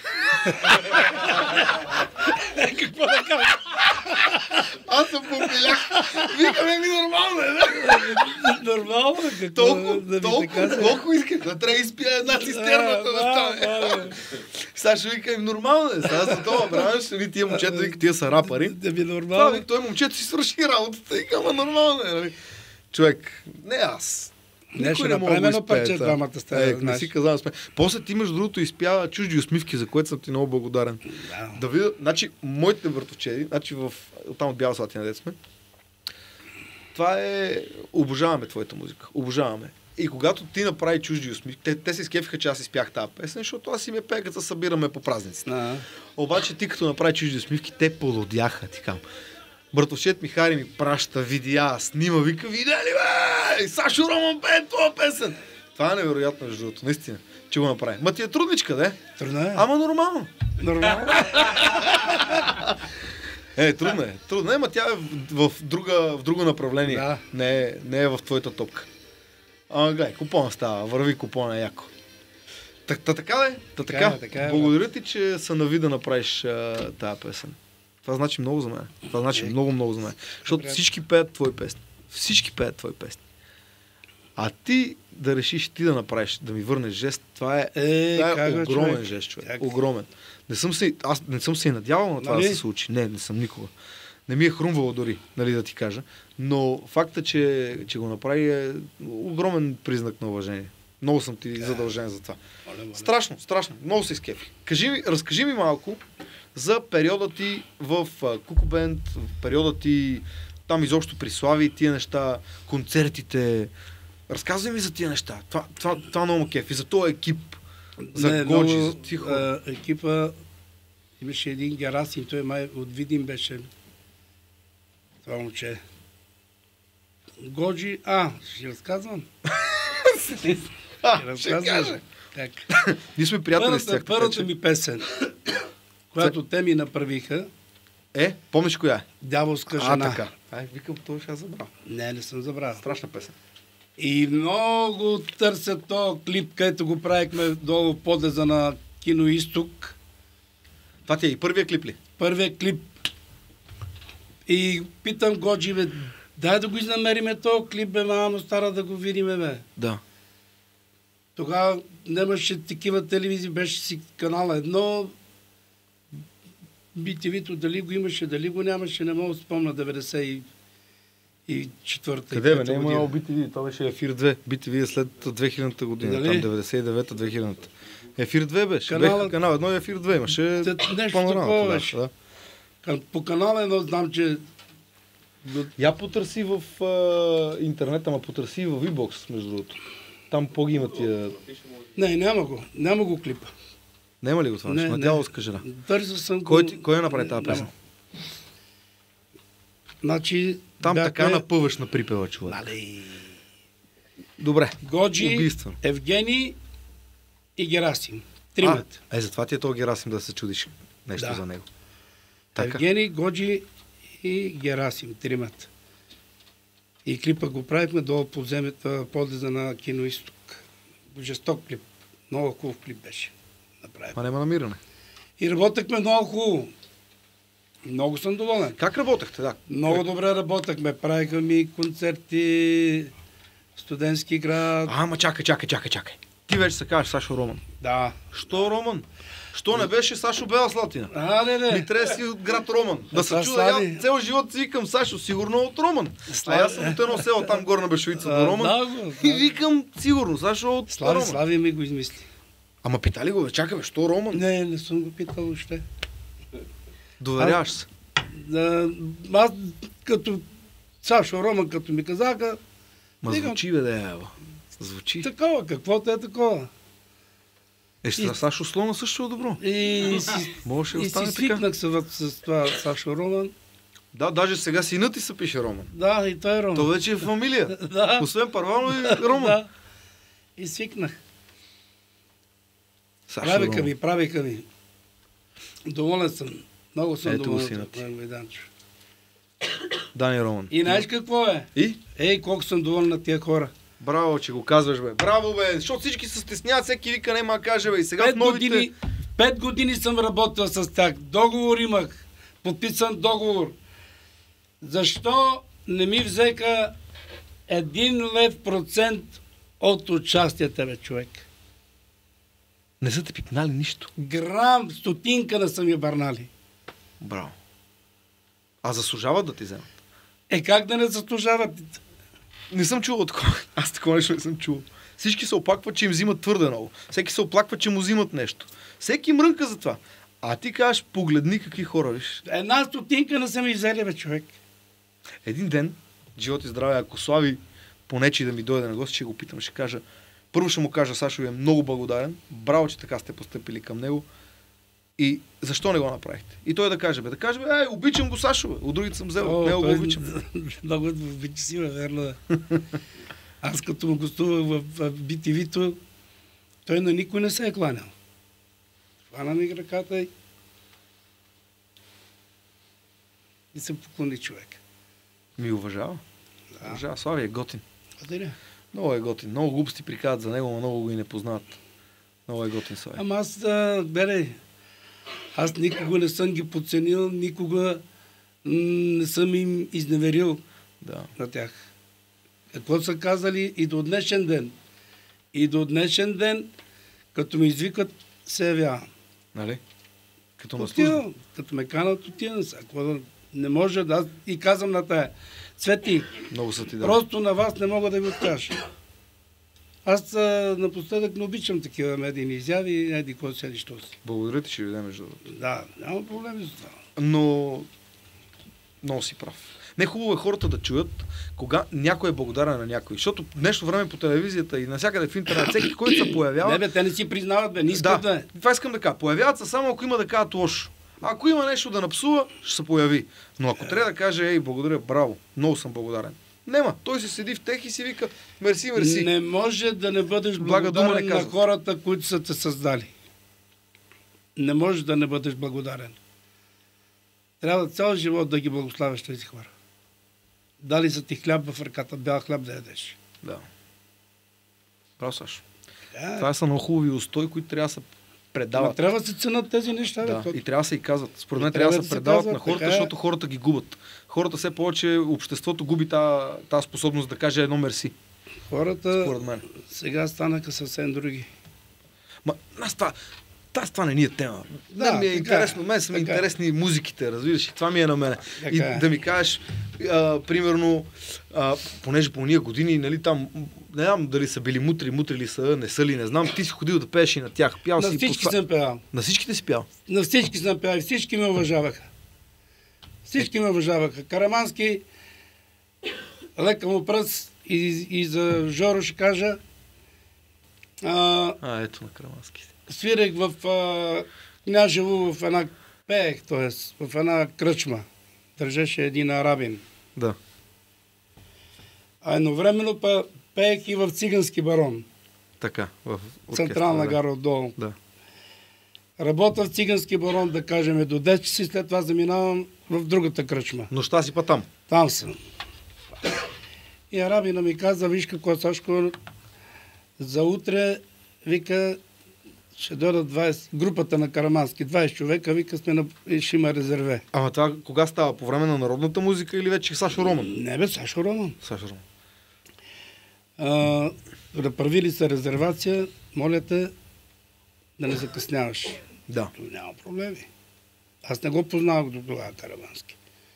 Какво да кажа? Аз съм попилях. Викаме ми нормално е. Нормално е. Какво Толкова, да ви толкова, така колко искаш? Да трябва да изпия една цистерната да стане. Сашо вика, им нормално е. Сега за това, брат, ще ви тия момчета, вика, тия са рапъри. Да ви Това, нормално. вика, той момчето си свърши работата. Вика, ама нормално е. нали? Човек, не аз. Не, ще Никой не може направим да едно го изпее парче това. двамата с теб, Е, да не знаеш. си казал да сме. После ти, между другото, изпя чужди усмивки, за което съм ти много благодарен. Да. Да видя, значи, моите въртовчеди, значи в, там от Бяла Слатина, дет сме, това е, обожаваме твоята музика, обожаваме. И когато ти направи чужди усмивки, те, те се скефиха, че аз изпях тази песен, защото аз си ме пея, като се събираме по празниците. А, Обаче ти като направи чужди усмивки, те полудяха, ти кам. Братовчет Михари ми праща видеа, снима, вика, видя ли бе? Сашо Роман пее това песен. Това е невероятно, между другото, наистина, че го направи. Ма ти е трудничка, де? трудно е. Ама нормално. Нормално. Е, трудно е. Трудно е, ма тя е в, в, друга, в друго направление. Да. Не, е, не е в твоята топка. Ама гледай, купона става, върви купона яко. Та, та, така да е, та, Така така. е, така е, Благодаря ти, че са нави да направиш а, тази песен. Това значи много за мен. Това значи Е. много, много за мен. Защото Добре. всички пеят твои песни. Всички пеят твои песни. А ти да решиш ти да направиш, да ми върнеш жест, това е, Е, това е как бе, огромен човек? жест, човек. Как? Огромен. Не съм се, аз не съм се и надявал на това Нали? да се случи. Не, не съм никога. Не ми е хрумвало дори, нали, да ти кажа. Но факта, че, че го направи е огромен признак на уважение. Много съм ти задължен за това. Моля, моля. Страшно, страшно. Много се изкефи. Кажи ми, разкажи ми малко за периода ти в Кукубенд, в периода ти там изобщо при Слави и тия неща, концертите. Разказвай ми за тия неща. Това, това, това много ме кефи. За този екип. За Не, Годжи, много, за Тихо. а, екипа имаше един Герасим, той май от Видин беше. Това момче. Годжи, а, ще разказвам. А, ще кажа. Так. Ние сме приятели с Първата, тях. така първата че- ми песен, която те ми направиха, Е, помниш коя е? Дяволска А, жена. така. Ай, викам, това ще я забрал. Не, не съм забравил. Страшна песен. И много търсят този клип, където го правихме долу в подлеза на Кино Изток. Това ти е и първия клип ли? Първият клип. И питам Годжи, бе, Дай да го изнамериме този клип, бе, мамо стара, да го видиме, бе. Да. Тогава нямаше такива телевизии, беше си канал едно. би ти ви-то дали го имаше, дали го нямаше, не мога да спомня, деветдесет и четвърта. Къде бе? Не е имало би ти ви, това беше Ефир две. би ти ви е след две хилядната година, Дали? там деветдесет и девета две хилядната. Ефир две беше. Канала- Беха канал едно и Ефир две имаше. Нещо панорамата, такова да, беше. да. Кан- По канала едно знам, че... Я потърси в а, интернет, ама потърси и в V-Box, между другото. Там по-ги има тия... Не, няма го. Няма го клипа. Няма ли го това? Не, нещо? не. Надявалска жена. Търсил съм Кой, го... ти- кой я направи тази Няма. песен? Значи... Там бяхме- така напъваш на припева, човек. Нали... Добре. Годжи, Убийствено. Евгений и Герасим. Тримата. А, е, затова ти е то Герасим да се чудиш нещо Да. за него. Така. Евгений, Годжи и Герасим. Тримата. И клипа го правихме долу по земята, подлеза на Кино Изток. Жесток клип. Много хубав клип беше. Направим. Ма няма намиране. И работехме много хубаво. Много съм доволен. Как работехте? Да. Много добре работехме. Правиха ми концерти, студентски град. А, ама чакай, чакай, чакай, чакай. Ти вече се кажеш Сашо Роман. Да. Що Роман? Що не беше Сашо Бела Слатина? А, не, не. Ми трябва да си от град Роман. Да се това чуда, Слави. я цел живот си викам Сашо, сигурно от Роман. Слави. А аз съм от едно село там горе на Бешовица А, до Роман. да, го, И да. викам сигурно Сашо от Слави, Роман. Слави ми го измисли. Ама питали го, бе, чакай, бе, що Роман? Не, не съм го питал въобще. Доверяваш се. Да, аз като Сашо Роман, като ми казаха, Ма Викам- звучи, бе, да е, бе. Звучи. такова, каквото е такова. Е, ще И- Сашо Слона също е добро. И си, Можеше да и си остане така. свикнах се в- с това Сашо Роман. Да, даже сега синът ти се пише Роман. Да, и той е Роман. То вече е фамилия. Да. Освен Парвано и Роман. Да. И свикнах. Сашо Правиха Роман. ми, правиха ми. Доволен съм. Много съм Ето го доволен синът от ти. него и Данчо. Дани Роман. И знаеш какво е? И? Ей, колко съм доволен на тия хора. Браво, че го казваш, бе. Браво, бе. Защото всички се стесняват, всеки вика, няма да каже, бе. И сега в Пет новите... години, пет години съм работил с тях. Договор имах. Подписан договор. Защо не ми взеха един лев процент от участията, бе, човек? Не са те пипнали нищо. Грам, стотинка не са ми върнали. Браво. А заслужават да ти вземат? Е, как да не заслужават? Не съм чувал такова. Аз такова нещо не съм чувал. Всички се оплакват, че им взимат твърде много. Всеки се оплаква, че му взимат нещо. Всеки мрънка за това. А ти кажеш, погледни какви хора, виж. Една стотинка не са ми взели, бе, човек. Един ден, живот и здраве, ако Слави понечи да ми дойде на гост, ще го питам, ще кажа. Първо ще му кажа, Сашо ви е много благодарен. Браво, че така сте постъпили към него. И защо не го направихте? И той да каже, бе, да каже, бе, ей, обичам го Сашо, бе. От другите съм взел, от него го той обичам. Много обича си, бе, верно. Е. Аз като му гостувах в, в би ти ви-то, той на никой не се е кланял. Хвана ми ръката и... и се поклони човек. Ми уважава. Да. Уважава. Слави е готин. Благодаря. Много е готин. Много глупости приказват за него, но много го и не познават. Много е готин Слави. Ама аз, а, гледай, аз никога не съм ги подценил, никога м, не съм им изневерил Да. на тях. Какво са казали и до днешен ден. И до днешен ден, като ме извикат, се явявам. Нали? Като на служба. Отивам, като ме канат, отивам се. Ако да- не може да... Аз и казвам на тая, Цвети, Много са ти дали. просто на вас не мога да ви откажа. Аз а, напоследък не обичам такива медийни изяви и еди какво седи, що си. Благодаря ти, че ви между другото. Да, няма проблеми с това. Но много си прав. Не хубаво е хората да чуят кога някой е благодарен на някой. Защото в днешно време по телевизията и навсякъде в интернет, всеки, който се появява... Не бе, те не си признават, бе, не искат да, да, това искам да кажа. Появяват се само ако има да кажат лошо. А ако има нещо да напсува, ще се появи. Но ако трябва да каже, ей, благодаря, браво, много съм благодарен. Нема. Той се седи в тех и си вика, мерси, мерси. Не може да не бъдеш Блага дума не благодарен на казват. хората, които са те създали. Не можеш да не бъдеш благодарен. Трябва цял живот да ги благославяш тези хора. Дали са ти хляб в ръката, бял хляб да ядеш. Да. Браво, Сашо. Да, Това са много хубави устои, които трябва да се предават. Но трябва да се ценят тези неща. Да, бе, и трябва да се и казват. Според мен И трябва да трябва се да се предават казват, на хората, така е. защото хората ги губят. Хората все повече, обществото губи тази способност да каже едно мерси. Хората Според мен. сега станаха съвсем други. Ма, нас това, тази това не ни е тема. Да, Да, ми е така интересно, е, мен са ми така е. интересни музиките, разбираш, и това ми е на мене. Така И е. да ми кажеш, а, примерно, а, понеже по уния години, нали, там, не знам дали са били мутри, мутри ли са, не са ли, не знам, ти си ходил да пееш и на тях. Пял На си всички по това- съм певал. На всичките си пял. На всички съм певал и всички ме уважаваха. Всички ме уважаваха. Карамански, лека му пръст и, и за Жоро ще кажа. А, А, ето на Карамански. свирех в а, Княжево в една пеех, т.е. в една кръчма. Държеше един арабин. Да. А едновременно па, пеех и в Цигански барон. Така, в оркестъра, Централна да. гара отдолу. Да. Работя в Цигански барон, да кажем, до десет часа, след това заминавам в другата кръчма. Нощта си па там. Там съм. И арабина ми каза, виж какво, Сашко, за утре, вика, ще дойдат двайсет, групата на Карамански, двайсет човека, вика, сме на, и ще има резерве. Ама това кога става? По време на народната музика или вече Сашо Роман? Не бе, Сашо Роман. Сашо Роман. А, направили са резервация, моля те да не закъсняваш. Да. Няма проблеми. Аз не го познавах до тогава Карамански.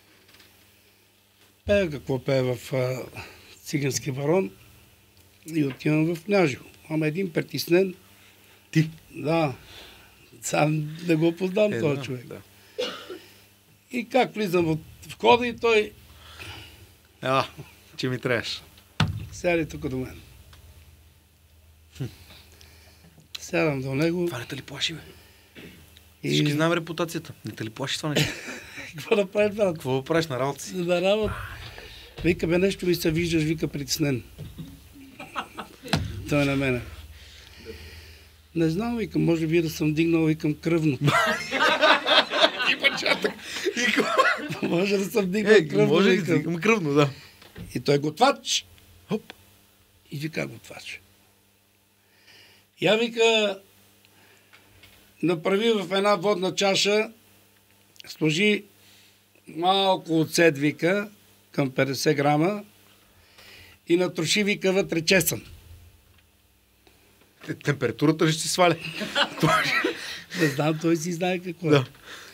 Пея какво пее в а, Цигански барон и отивам в Княжево. Ама един притеснен. Ти? Да. Сам да го познам Е, този да, човек. да. И как влизам в входа и той А, че ми трябваш. сяде тук до мен. Сядам до него Това не те ли плаши, бе? и Всички знаем репутацията. Не те ли плаши това нещо? какво да правиш, брат? Какво да правиш на работа си? Да работа. Вика, бе, нещо ми се виждаш, вика, притеснен. Той на мене. Не знам, викам, може би да съм дигнал, викам, кръвно. И початък. Може да съм дигнал Е, кръвно, може ли викам. да кръвно, да. И той готвач. Хоп. И вика, готвач. Я вика, направи в една водна чаша, сложи малко оцет, вика, към петдесет грама и натроши, вика, вътре чесън. Те- Температурата ли ще си сваля? Не знам, той си знае какво е. Да.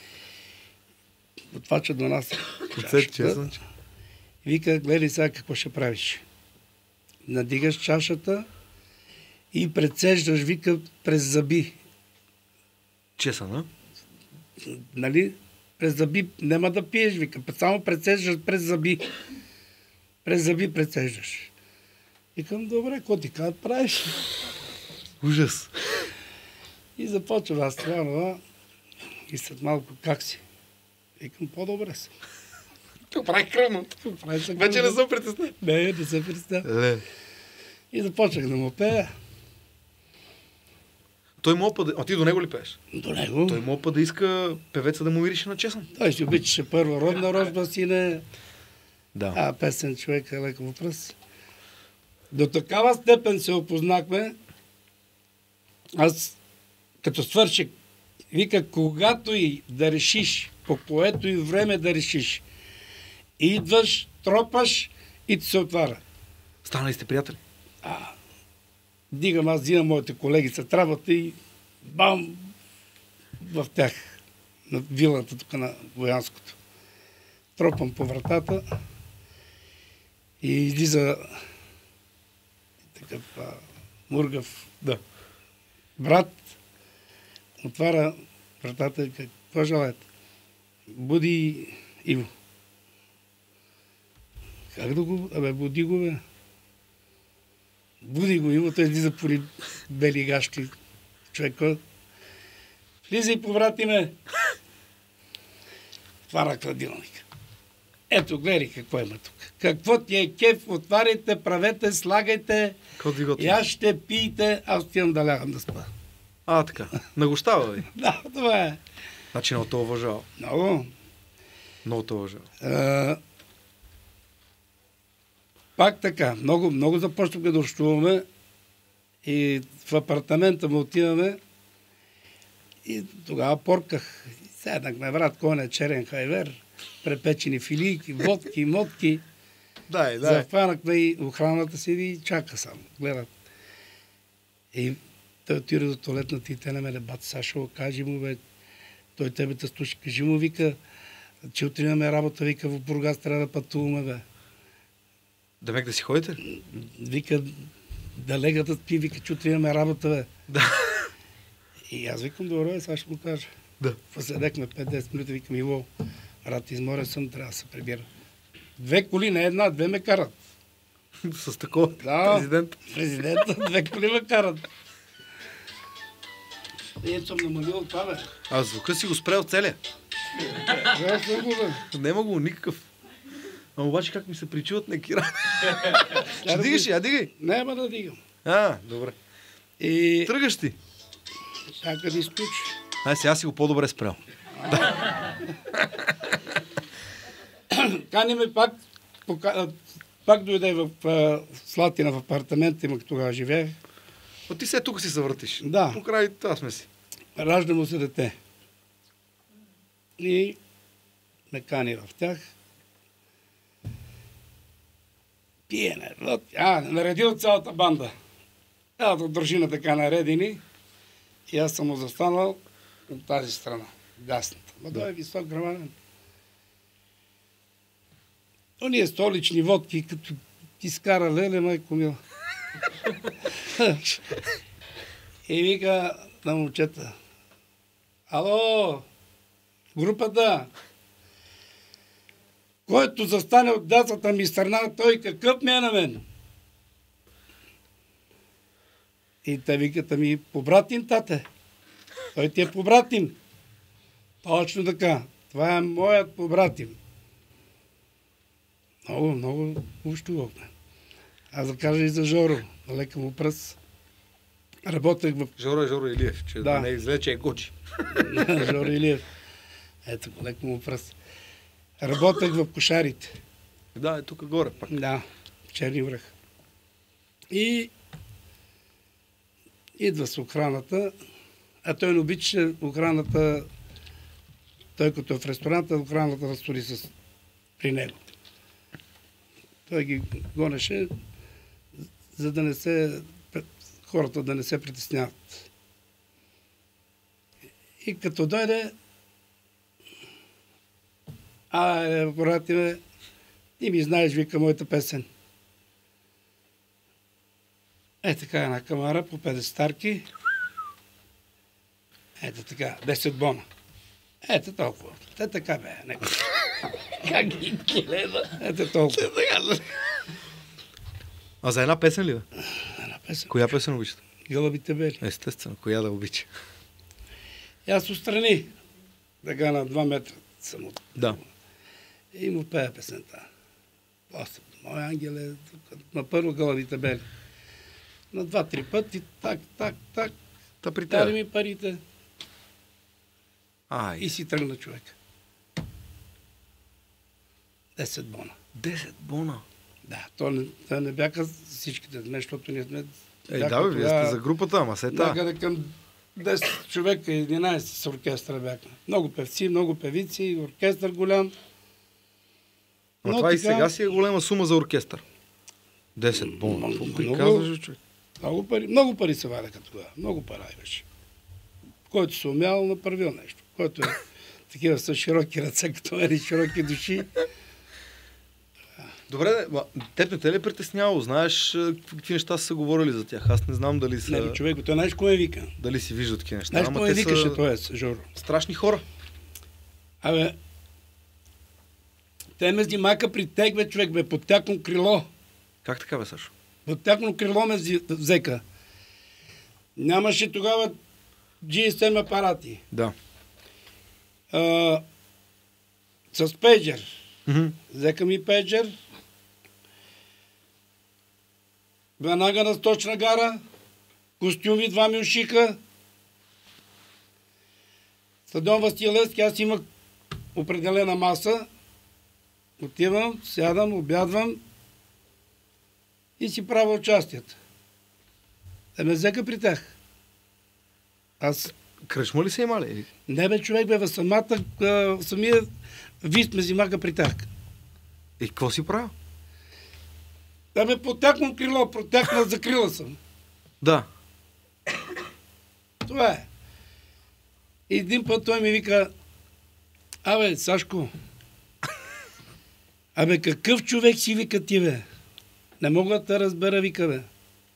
Готвача до нас. Оцет, чесън. И вика, гледай сега какво ще правиш. Надигаш чашата и прецеждаш, вика, през зъби. Чесън, а? Нали? През зъби няма да пиеш, вика. Само прецеждаш през зъби. През зъби прецеждаш. Викам, добре, какво ти казват, правиш? Ужас. И започва аз това, това. И след малко, как си? Викам, по-добре съм. Това прави кръвно. Прави се Вече не кръвно. съм притеснен. Не, не се представя. Ле. И започнах да му пея. Той му опа да... А ти до него ли пееш? До него. Той му опа да иска певеца да му мирише на чесън. Той ще обичаше първа родна рожба, сине. Да. А, песен човека е леко въпрос. До такава степен се опознахме. Аз, като свърших, вика, когато и да решиш, по което и време да решиш, идваш, тропаш и ти се отваря. Станали сте приятели? Дигам, аз взимам моите колеги са работа и бам в тях, на вилата тук на Воянското. Тропам по вратата и излиза такъв а, мургав Да. брат, отваря вратата и казва, какво желаете? Буди Иво. Как да го... Абе, буди го, бе. Буди го, Иво, той излиза по бели гащи. Човека. Влиза и поврати ме. Отваря хладилника. Ето, гледай какво има тук. Какво ти е кеф, отваряйте, правете, слагайте. Какво ти готви? И аз ще пиете, аз отивам да лягам да спа. А, така. Нагощава ви. Да, това е. Значи много те уважава. Много. Много те уважава. А, пак така, много, много започнахме да общуваме и в апартамента му отиваме И тогава порках. Седнахме, брат, коня, черен хайвер, препечени филийки, водки, мотки. Да, да. Захванахме и охраната си и чака само. Гледат. И той отиде до туалетната и те на мене, бат Сашо, кажи му, бе, той тебе те слуша, кажи му, вика, че утре имаме работа, вика, в Бургас трябва да пътуваме, бе. Да мек да си ходите? Вика, да лега да спи, вика, че утре имаме работа, бе. Да. И аз викам, добре, сега ще му кажа. Да. Поседехме пет-десет минути, викам, Иво, брат, изморен съм, трябва да се прибира. Две коли, не една, две ме карат. С такова Да, президент. Президента, две коли ме карат. И съм намалил това, бе. А звука си го спрел целия. Да, съм го, бе. Нема го никакъв. А обаче как ми се причуват неки рани. Ще дигаш ли? Я дигай. Няма да дигам. А, добре. И Тръгаш ти. чака да изключи. Ай, сега си го по-добре спрял. Кани ме пак, пока, пак дойде в, в Слатина в апартамента, имах тогава живеех. А ти се тук си се въртиш. Да. Покрай това сме си. Ражда му се дете. И ме кани в тях. Пиене, вот. А, наредил цялата банда. Цялата дружина така наредени. И аз съм му застанал от тази страна. Гасната. Ма той е висок, грамаден. Ония столични водки, като ти скара леле, майко мила. И вика на момчета. Ало, групата. Който застане от дясната ми страна, той какъв ми е на мен? И те викат, ми побратим, тате. Той ти е побратим. Точно така. Това е моят побратим. Много, много общувахме. Аз да кажа и за Жоро. Лека му пръст. Работех в... Жоро е Жоро Илиев, че да не излече е гочи. Жоро Илиев. Ето, лека му пръст. Работех в кошарите. Да, е тук горе пак. Да, Черни връх. И идва с охраната, а той не обича охраната, той като е в ресторанта, охраната разтори с при него. Той ги гонеше, за да не се, хората да не се притесняват. И като дойде, а, брати ме, ти ми знаеш, вика моята песен. Е така една камара по петдесетарки. Ето така, десет бона. Ето толкова. Те така бе. Не. Как ги гледа? Ето толкова. А за една песен ли бе? Една песен. Коя песен обичате? Гълъбите бели. Естествено, коя да обича? И аз отстрани. Така на два метра съм от... Да. И му пея песента. После, мой ангел е на първо Гълъбите бели. На два-три пъти, так, так, так. Та при Даде теб. ми парите. Ай. И си тръгна човек. Десет бона. Десет бона. Да, то не, то не бяха всичките, защото ние сме... Ей, да, бе, вие сте за групата, ама се та. Някъде към десет човека, единайсет с оркестъра бяхме. Много певци, много певици, оркестър голям. Ама Но това и така- сега си е голема сума за оркестър. десет бона. Много- Какво много- приказваш, бе, човек? Много пари, много пари се валяха тогава. Много пара беше. Който се умял, направил нещо. Който е такива с широки ръце, като мен и широки души. Добре, де, ма, теб не те ли е притесняло? Знаеш а, какви неща са се говорили за тях? Аз не знам дали са... Не, бе, човек, той знаеш кой ме вика? Дали си виждат такива неща. Знаеш Ама кой ме те викаше, са той е, Жоро? страшни хора. Абе, те ме взимаха при тег, бе, човек, бе, под тяхно крило. Как така бе, Сашо? Под тяхно крило ме взи- взеха. Нямаше тогава джи ес ем апарати. Да. А, с пейджер. Мгм. Взеха ми пейджер. Веднага на сточна гара. Костюми два ми ушиха. Стадион Василевски, аз имах определена маса. Отивам, сядам, обядвам и си правя участието. Те ме взеха при тях. Аз Кръчма ли са имали? Не бе, човек, бе, в самата, а, самия вист ме взимаха при тях. И какво си правил? Да ме потяквам крило, протякнал, закрила съм. Да. Това е. И един път той ми вика, абе, Сашко, абе, какъв човек си, вика ти, бе? Не мога да те разбера, вика, бе.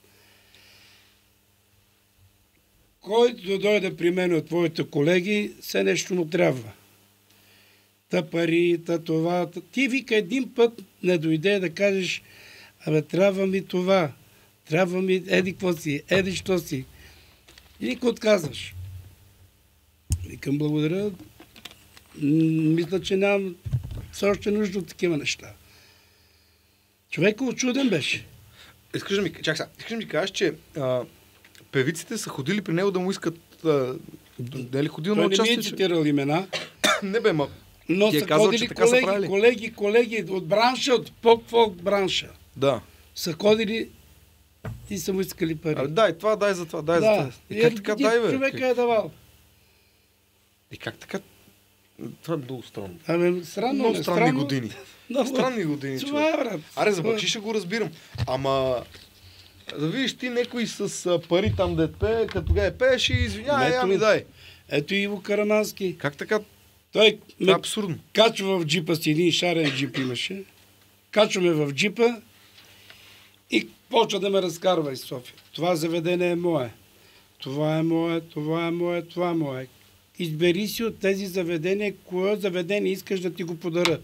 Който дойде при мен от твоите колеги, все нещо му трябва. Та пари, та това. Та... Ти, вика, един път не дойде да кажеш, абе, трябва ми това, трябва ми еди какво си, еди що си. И никой отказваш. Викам, благодаря. Мисля, че нямам все още нужда от такива неща. Човекът очуден беше. Искаш да ми, чак сега, искаш да ми кажеш, че а, певиците са ходили при него да му искат... А, не е ли ходил на Той не ми участие? е цитирал имена, Не бе, ма... но Ти е са казал, ходили че така са колеги, правили. колеги, колеги от бранша, от поп-фолк бранша. Да. Са ходили и са му искали пари. А, дай това, дай за това, дай за това. И как така, дай, бе? Човека е давал. И как така? Това е много странно. Абе, странно, Много не, странни странно. години. Много. Странни години, Това е, човек. брат. Аре, за бакшиша го разбирам. Ама... Да видиш ти някой с а, пари там да пее, като ga е пееш и извинявай, Ето. я ми дай. Ето Иво Карамански. Как така? Той Това ме е абсурдно. качва в джипа си, един шарен джип имаше. Качваме в джипа и почва да ме разкарва из София. Това заведение е мое. Това е мое, това е мое, това е мое. Избери си от тези заведения, кое заведение искаш да ти го подаря.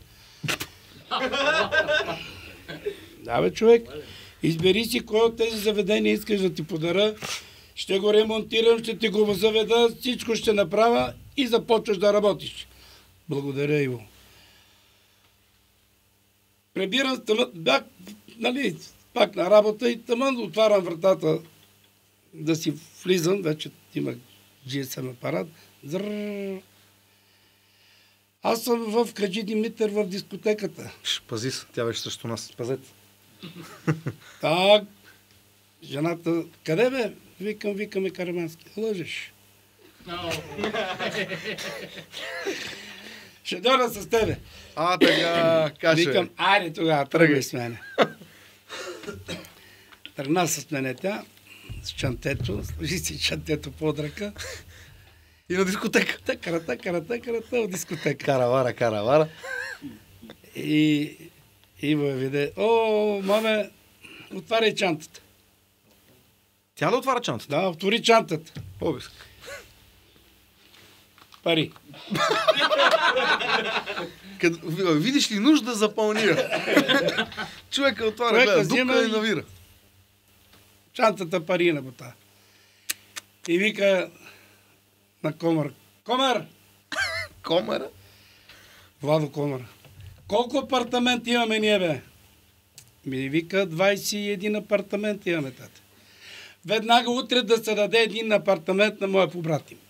Да, бе, човек. Избери си кое от тези заведения искаш да ти подаря. Ще го ремонтирам, ще ти го заведа, всичко ще направя и започваш да работиш. Благодаря, Иво. Прибирам, тъмън, бях, нали, пак на работа и тъмън отварям вратата да си влизам, вече имах джи ес ем апарат. Зрррр. Аз съм в Хаджи Димитър в дискотеката. Ш, пази се, тя беше срещу нас. Пазете. Так, жената, къде бе? Викам, викаме Карамански. Лъжеш. Ще дойда с тебе. А, така, каже. Викам, айде тогава, тръгвай с мене. Тръгна с мене тя, с чантето, сложи си чантето под ръка. И на дискотека. Тъкара, тъкара, тъкара, в дискотека. Каравара, каравара. И Иво я виде, о, маме, отваряй чантата. Тя да отваря чантата? Да, отвори чантата. Обиск. Пари. Къд, видиш ли нужда, запълнира. Човека отваря, Човека гледа, взима дупка и и- навира. Чантата пари на бота. И вика на Комар. Комар! Комара? Владо Комар. Колко апартаменти имаме ние, бе? Ми вика двайсет и един апартамента имаме, тате. Веднага утре да се даде един апартамент на моя побратим.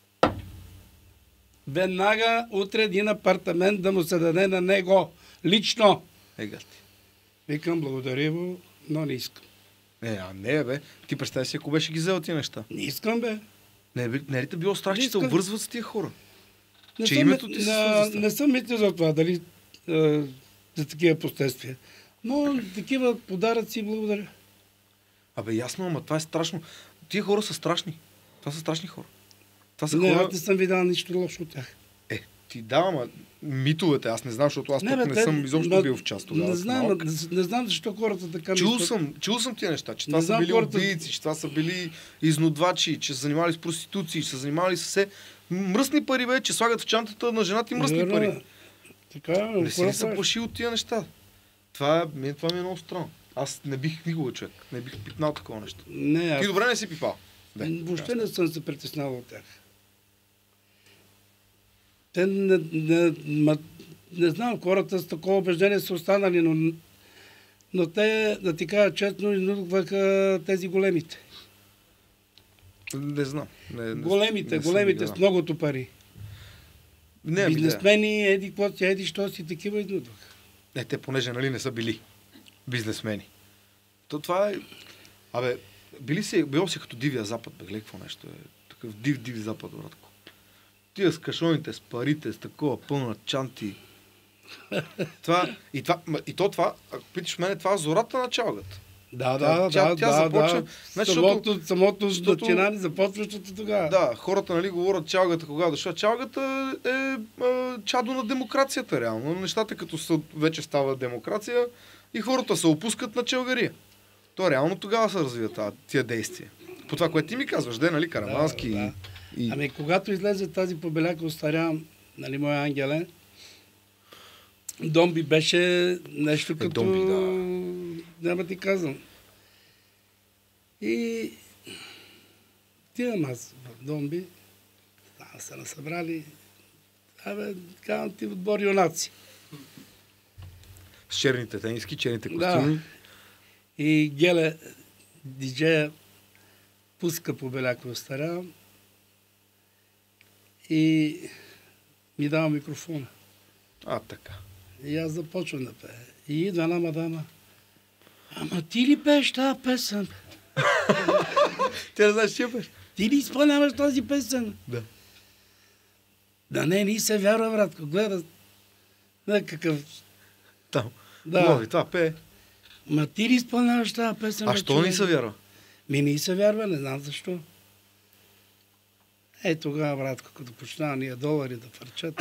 Веднага утре един апартамент да му се даде на него. Лично. Ега ти. Викам, благодаря го, но не искам. Е, а не, бе. Ти представи си, ако беше ги взел тия неща. Не искам, бе. Не, бе, не е ли те било страх, Не че се искам. обвързват с тия хора? Не Че съм, името ти се свързва с не, това. не съм мислил за това, дали а, за такива последствия. Но такива подаръци, благодаря. Абе, ясно, ама това е страшно. Тия хора са страшни. Това са страшни хора. Това са Не, хора... аз не съм видял нищо лошо от тях. Е, ти да, ама митовете, аз не знам, защото аз не, бе, не те- съм изобщо ма- бил в част тогава. Не като знам, малък. не, не знам защо хората така Чул мислят. съм, чул съм тия неща, че Не това са знам били хората- убийци, че това са били изнудвачи, че са занимавали с проституции, че са занимавали с все мръсни пари, бе, че слагат в чантата на жената и мръсни Верно, пари. е. Така, Не си хора ли се правят. плаши от тия неща? Това, е, ми- това ми е много странно. Аз не бих никога човек, не бих пипнал такова нещо. Не, аз Ти добре не си пипал. въобще не съм се притеснявал от тях. Те не, не, ма, не знам, хората с такова убеждение са останали, но, но те, да ти кажа честно, изнудваха тези големите. Не знам. Не, не, Големите, не съм големите видял. с многото пари. Не, ами да. Бизнесмени, еди, какво си, еди, що си, такива изнудваха. Не, те понеже нали не са били бизнесмени. То това е... Абе, били си, било си като Дивия Запад, бе, гледай какво нещо е. такъв див, див запад, братко. Тия с кашоните, с парите, с такова пълна чанти. това, и, това, и то това, ако питаш мене, това е зората на чалгата. Да, да, тя, да, тя да, започва, да. Значи, самото, защото, самото защото, начинание, започващото тогава. Да, хората, нали, говорят чалгата кога дошла. Чалгата е, е чадо на демокрацията, реално. Нещата, като са, вече става демокрация и хората се опускат на челгария. То реално тогава се развива тия действия. По това, което ти ми казваш, де, нали, Карамански. Да, да. И... Ами, когато излезе тази побеляка, остарявам, нали, моя ангеле, Домби беше нещо е, като... Домби, да. Няма ти казвам. И тивам аз в Домби, там са насъбрали, абе, казвам ти отбор юнаци. С черните тениски, черните костюми. Да. И Геле, диджея, пуска побеляка, остарявам и ми дава микрофона. А, така. И аз започвам да пея. И идва една мадама. Ама ти ли пееш тази песен? Тя не знаеш, че я пееш? Ти ли изпълняваш тази песен? Да. Да не, ни се вярва, братко. Гледа. Не, какъв... Там. Да. Лови, това пее. Ма ти ли изпълняваш тази песен? А бе, що човек? ни се вярва? Ми не се вярва, не знам защо. Е, тогава, братко, като почнава ние долари да фърчат.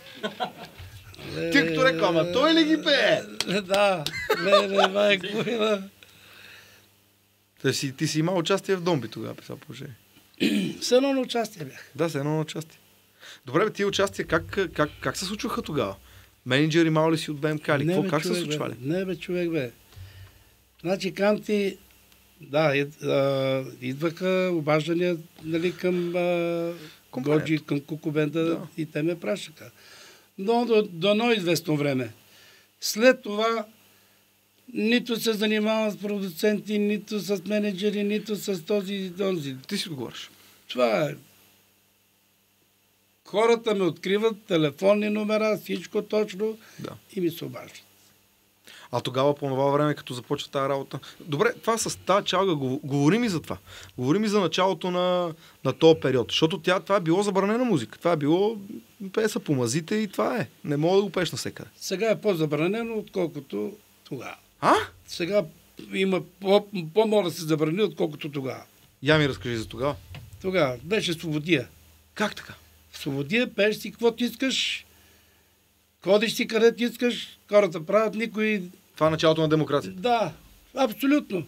Ти като рекла, ама той ли ги пее? Да, не, не, не, не, Ти си, ти си имал участие в Домби тогава, при това положение. С едно на участие бях. Да, с едно на участие. Добре, бе, тия участия как, как, как се случваха тогава? Менеджери имал ли си от БМК или какво? Как се случвали? Бе, не бе, човек, бе. Значи, канти, да, ид, а, идваха обаждания, нали, към а, Годжи, към Кукубенда, да. И те ме пращаха. Но до, до едно известно време. След това нито се занимавам с продуценти, нито с менеджери, нито с този и този. Ти си отговориш. Това е. Хората ме откриват, телефонни номера, всичко точно, да. И ми се обаждат. А тогава, по това време, като започва тази работа... Добре, това с тази чалга, говори ми за това. Говори ми за началото на, на този период. Защото тя, това е било забранена музика. Това е било песа по мазите и това е. Не мога да го пееш навсекъде. Сега е по-забранено, отколкото тогава. А? Сега има по- по-мога да се забрани, отколкото тогава. Я ми разкажи за тогава. Тогава беше свободия. Как така? Свободия, пееш си какво ти искаш, ходиш си къде ти искаш, хората правят, никой... Това е началото на демокрация. Да, абсолютно.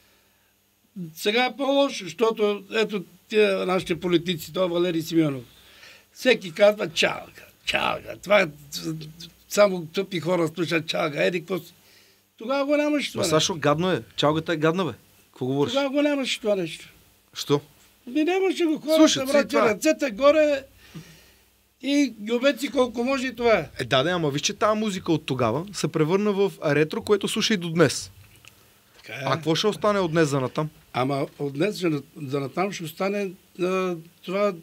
Сега е по-лошо, защото ето тия нашите политици, това Валери Симеонов. Всеки казва чалга, чалга. Това е само тъпи хора слушат чалга. Еди, какво си? Тогава го нямаше това. Ма Сашо, гадно е. Чалгата е гадна, бе. Какво говориш? Тогава го нямаше това нещо. Що? Ми нямаше го хората, Слушай, брат, това... ръцете горе и гюбеци колко може и това е. Е, да, да, ама виж, че тази музика от тогава се превърна в ретро, което слуша и до днес. Така е. А какво ще остане от днес за натам? Ама от днес за, за натам ще остане а, това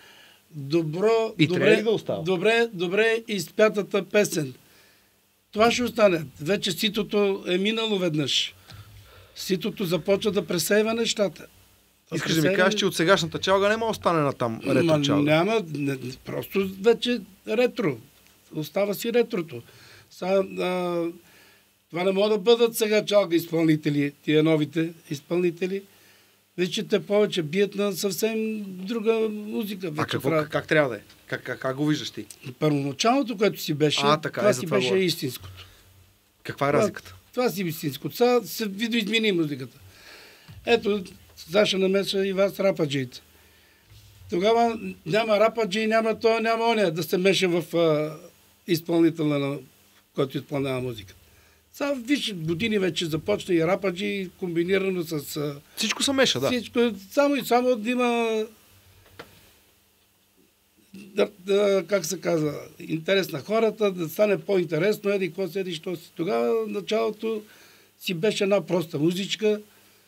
добро, И добре, да остава? добре, добре изпятата песен. Това ще остане. Вече ситото е минало веднъж. Ситото започва да пресейва нещата. Искаш да ми кажеш, че от сегашната чалга няма да остане на там ретро чалга? Няма, не, просто вече ретро. Остава си ретрото. Са, а, това не могат да бъдат сега чалга изпълнители, тия новите изпълнители. Вече те повече бият на съвсем друга музика. А какво, как, как трябва да е? Как, как, как го виждаш ти? Първоначалното, което си беше, а, така, това е, си това беше говоря. истинското. Каква е разликата? Това, това си истинското. Сега се видоизмени музиката. Ето, Саша намеса и вас рападжиите. Тогава няма рападжи, няма то, няма оня да се меше в а, изпълнителна, на който изпълнява музиката. Сега виж, години вече започна и рападжи, комбинирано с... А, всичко се меша, да. Всичко, само и само да има... Да, да, как се казва, интерес на хората, да стане по-интересно, еди, какво седи, що си. Тогава началото си беше една проста музичка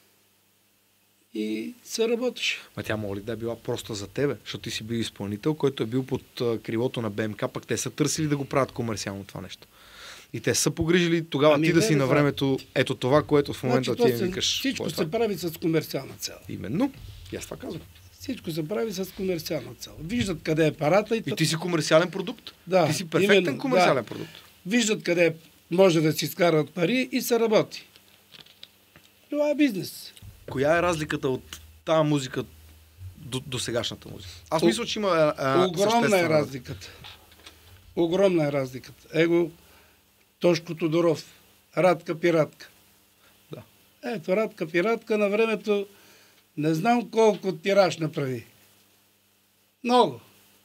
и се работеше. Ма тя моли да е била просто за тебе, защото ти си бил изпълнител, който е бил под а, крилото на БМК, пък те са търсили да го правят комерциално това нещо. И те са погрижили тогава ами, ти да си на времето ето това, което в момента значи, ти ми викаш. Всичко се прави с комерциална цел. Именно. И аз това казвам. Всичко се прави с комерциална цел. Виждат къде е парата и... И ти си комерциален продукт. Да, ти си перфектен именно, комерциален да. продукт. Виждат къде може да си изкарат пари и се работи. Това е бизнес. Коя е разликата от тази музика до, до сегашната музика? Аз мисля, че има а, а, Огромна е разликата. Огромна е разликата. Его Тошко Тодоров, Радка Пиратка. Да. Ето, Радка Пиратка на времето не знам колко тираж направи. Много.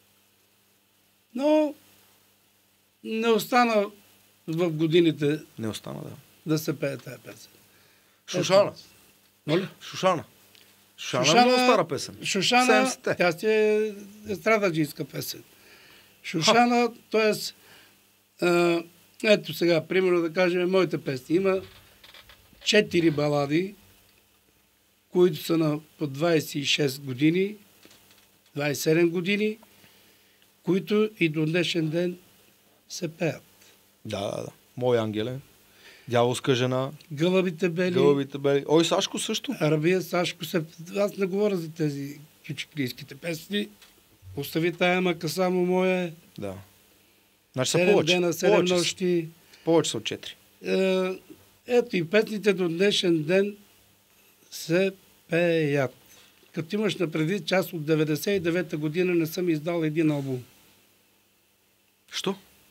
Но не остана в годините Не остана, да. да се пее тази песен. Шушана. Моля? Шушана. Шушана, Шушана е много стара песен. Шушана, седемдесетте. тя си е естрададжийска песен. Шушана, т.е. ето сега, примерно да кажем, моите песни. Има четири балади, които са на по двайсет и шест години, двайсет и седем години, които и до днешен ден се пеят. Да, да, да. Мой ангеле. Дяволска жена. Гълъбите бели. Гълъбите бели. Ой, Сашко също. Арабия, Сашко се... Аз не говоря за тези кючеклийските песни. Остави тая мака само моя. Да. Значи са Седем повече. дена, седем повече, нощи. Повече са от четири. Е, ето и песните до днешен ден се пеят. Като имаш напреди част от деветдесет и девета година не съм издал един албум. Що?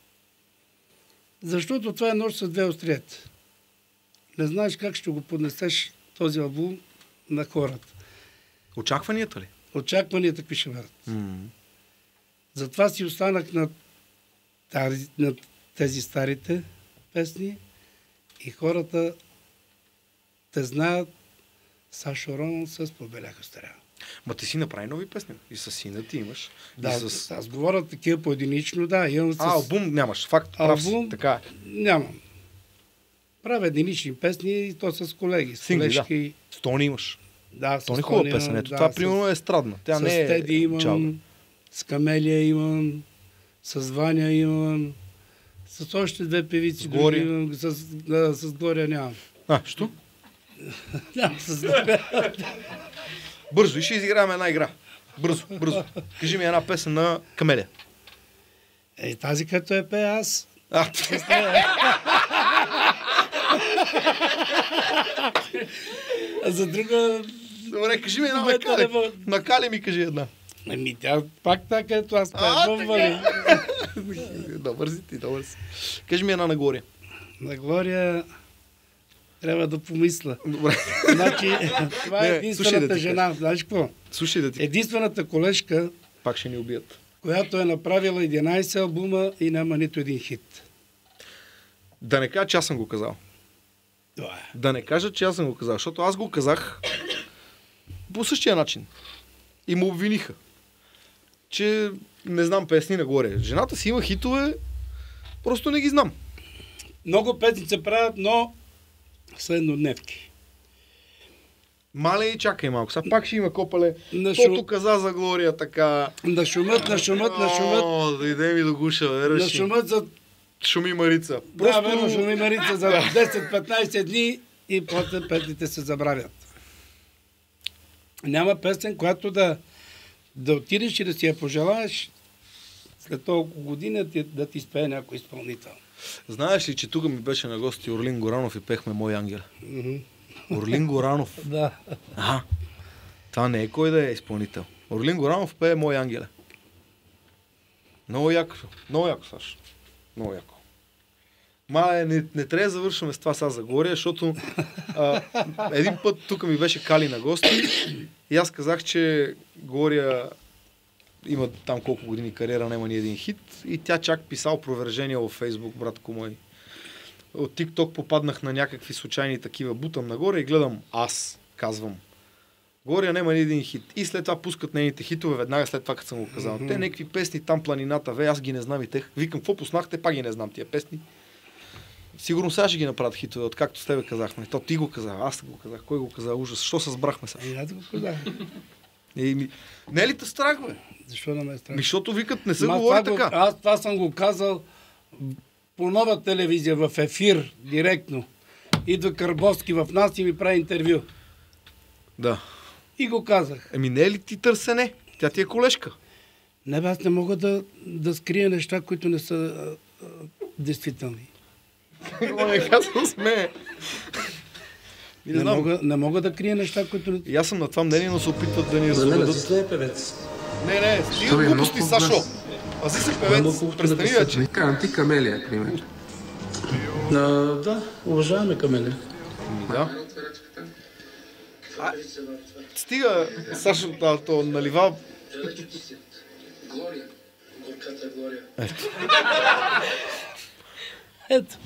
Защото това е нож с две остриета. Не знаеш как ще го поднесеш този албум на хората. Очакванията ли? Очакванията какви ще бъдат. Mm. Затова си останах на, тази, на тези старите песни и хората те знаят Сашо Роман с Побеляха старя. Ма ти си направи нови песни. И с сина ти имаш. Да, и с... аз говоря такива поединично, да. Имам с... А, албум нямаш. Факт. Прав си. Албум Така е. нямам. Правя единични песни и то с колеги. С Сингли, колежки. да. Стони имаш. Да, с Стони хубава песен. Ето, да, това с... примерно е естрадна. Тя с не е Теди имам, чалга. с Камелия имам, с Ваня имам, с още две певици. С Глория? Имам, с, да, с Глория нямам. А, що? Да, с Глория. Бързо, и ще изиграем една игра. Бързо, бързо. Кажи ми една песен на Камелия. Е, тази като е пе аз. А, А за друга... добре, кажи ми една на Добре, Кали. да, На Кали ми кажи една. Ами тя пак така, ето аз А, пея бомбали. Добър си ти, добър си. Кажи ми една на Глория. На Глория трябва да помисля. Добре. Значи, това Не, е слушай единствената да ти жена. Знаеш какво? Слушай да ти. Единствената колежка, Пак ще ни убият. която е направила единайсет албума и няма нито един хит. Да не кажа, че аз съм го казал. Това е. Да не кажа, че аз съм го казал, защото аз го казах по същия начин. И му обвиниха, че не знам песни нагоре. Жената си има хитове, просто не ги знам. Много песни се правят, но са еднодневки. Мале и чакай малко. Сега пак ще има копале. На Тото шу... каза за Глория така. На шумът, на шумът, на шумът. О, да иде ми до гуша, бе, На ръши. шумът за... Шуми Марица. Да, верно, шуми Марица за десет-петнайсет дни и после песните се забравят. Няма песен, която да, да отидеш и да си я пожелаеш след толкова години да ти, да ти спее някой изпълнител. Знаеш ли, че тук ми беше на гости Орлин Горанов и пехме Мой ангел? Mm-hmm. Орлин Горанов. Да. Ага. Това не е кой да е изпълнител. Орлин Горанов пее Мой ангеле. Много яко. Много яко, Саш. Много яко. Ма, не, не трябва да завършваме с това сега за Глория, защото а, един път тук ми беше Кали на гости и аз казах, че Глория има там колко години кариера, няма ни един хит и тя чак писал провержения във Фейсбук, братко мой. От TikTok попаднах на някакви случайни такива, бутам нагоре и гледам аз, казвам. Глория няма ни един хит. И след това пускат нейните хитове, веднага след това, като съм го казал. Mm-hmm. Те някакви песни там планината, ве, аз ги не знам и тех. Викам, какво пуснахте, пак ги не знам тия песни. Сигурно сега ще ги направят хитове, откакто с тебе казахме. То ти го казах, аз го казах, кой го каза, ужас. Защо се сбрахме сега? И аз го казах. Е, ми... Не е ли те страх, бе? Защо да ме е страх? Ми, защото викат, не се Ма, говори това така. Го, аз това съм го казал по Нова телевизия, в ефир, директно. Идва Карбовски в нас и ми прави интервю. Да. И го казах. Еми не е ли ти търсене? Тя ти е колежка. Не, бе, аз не мога да, да скрия неща, които не са а, а, действителни. Какво не казвам сме? Не, не, мога, не мога да крия неща, които не... И аз съм на това мнение, но се опитват да ни За разведат. мен е певец. Не, не, стига глупости, Сашо. Аз си се певец, представи вече. Казвам ти Камелия, пример. А, да, уважаваме Камелия. Да. А, стига, Сашо, да, то налива... Глория. Горката Глория. Ето. Ето.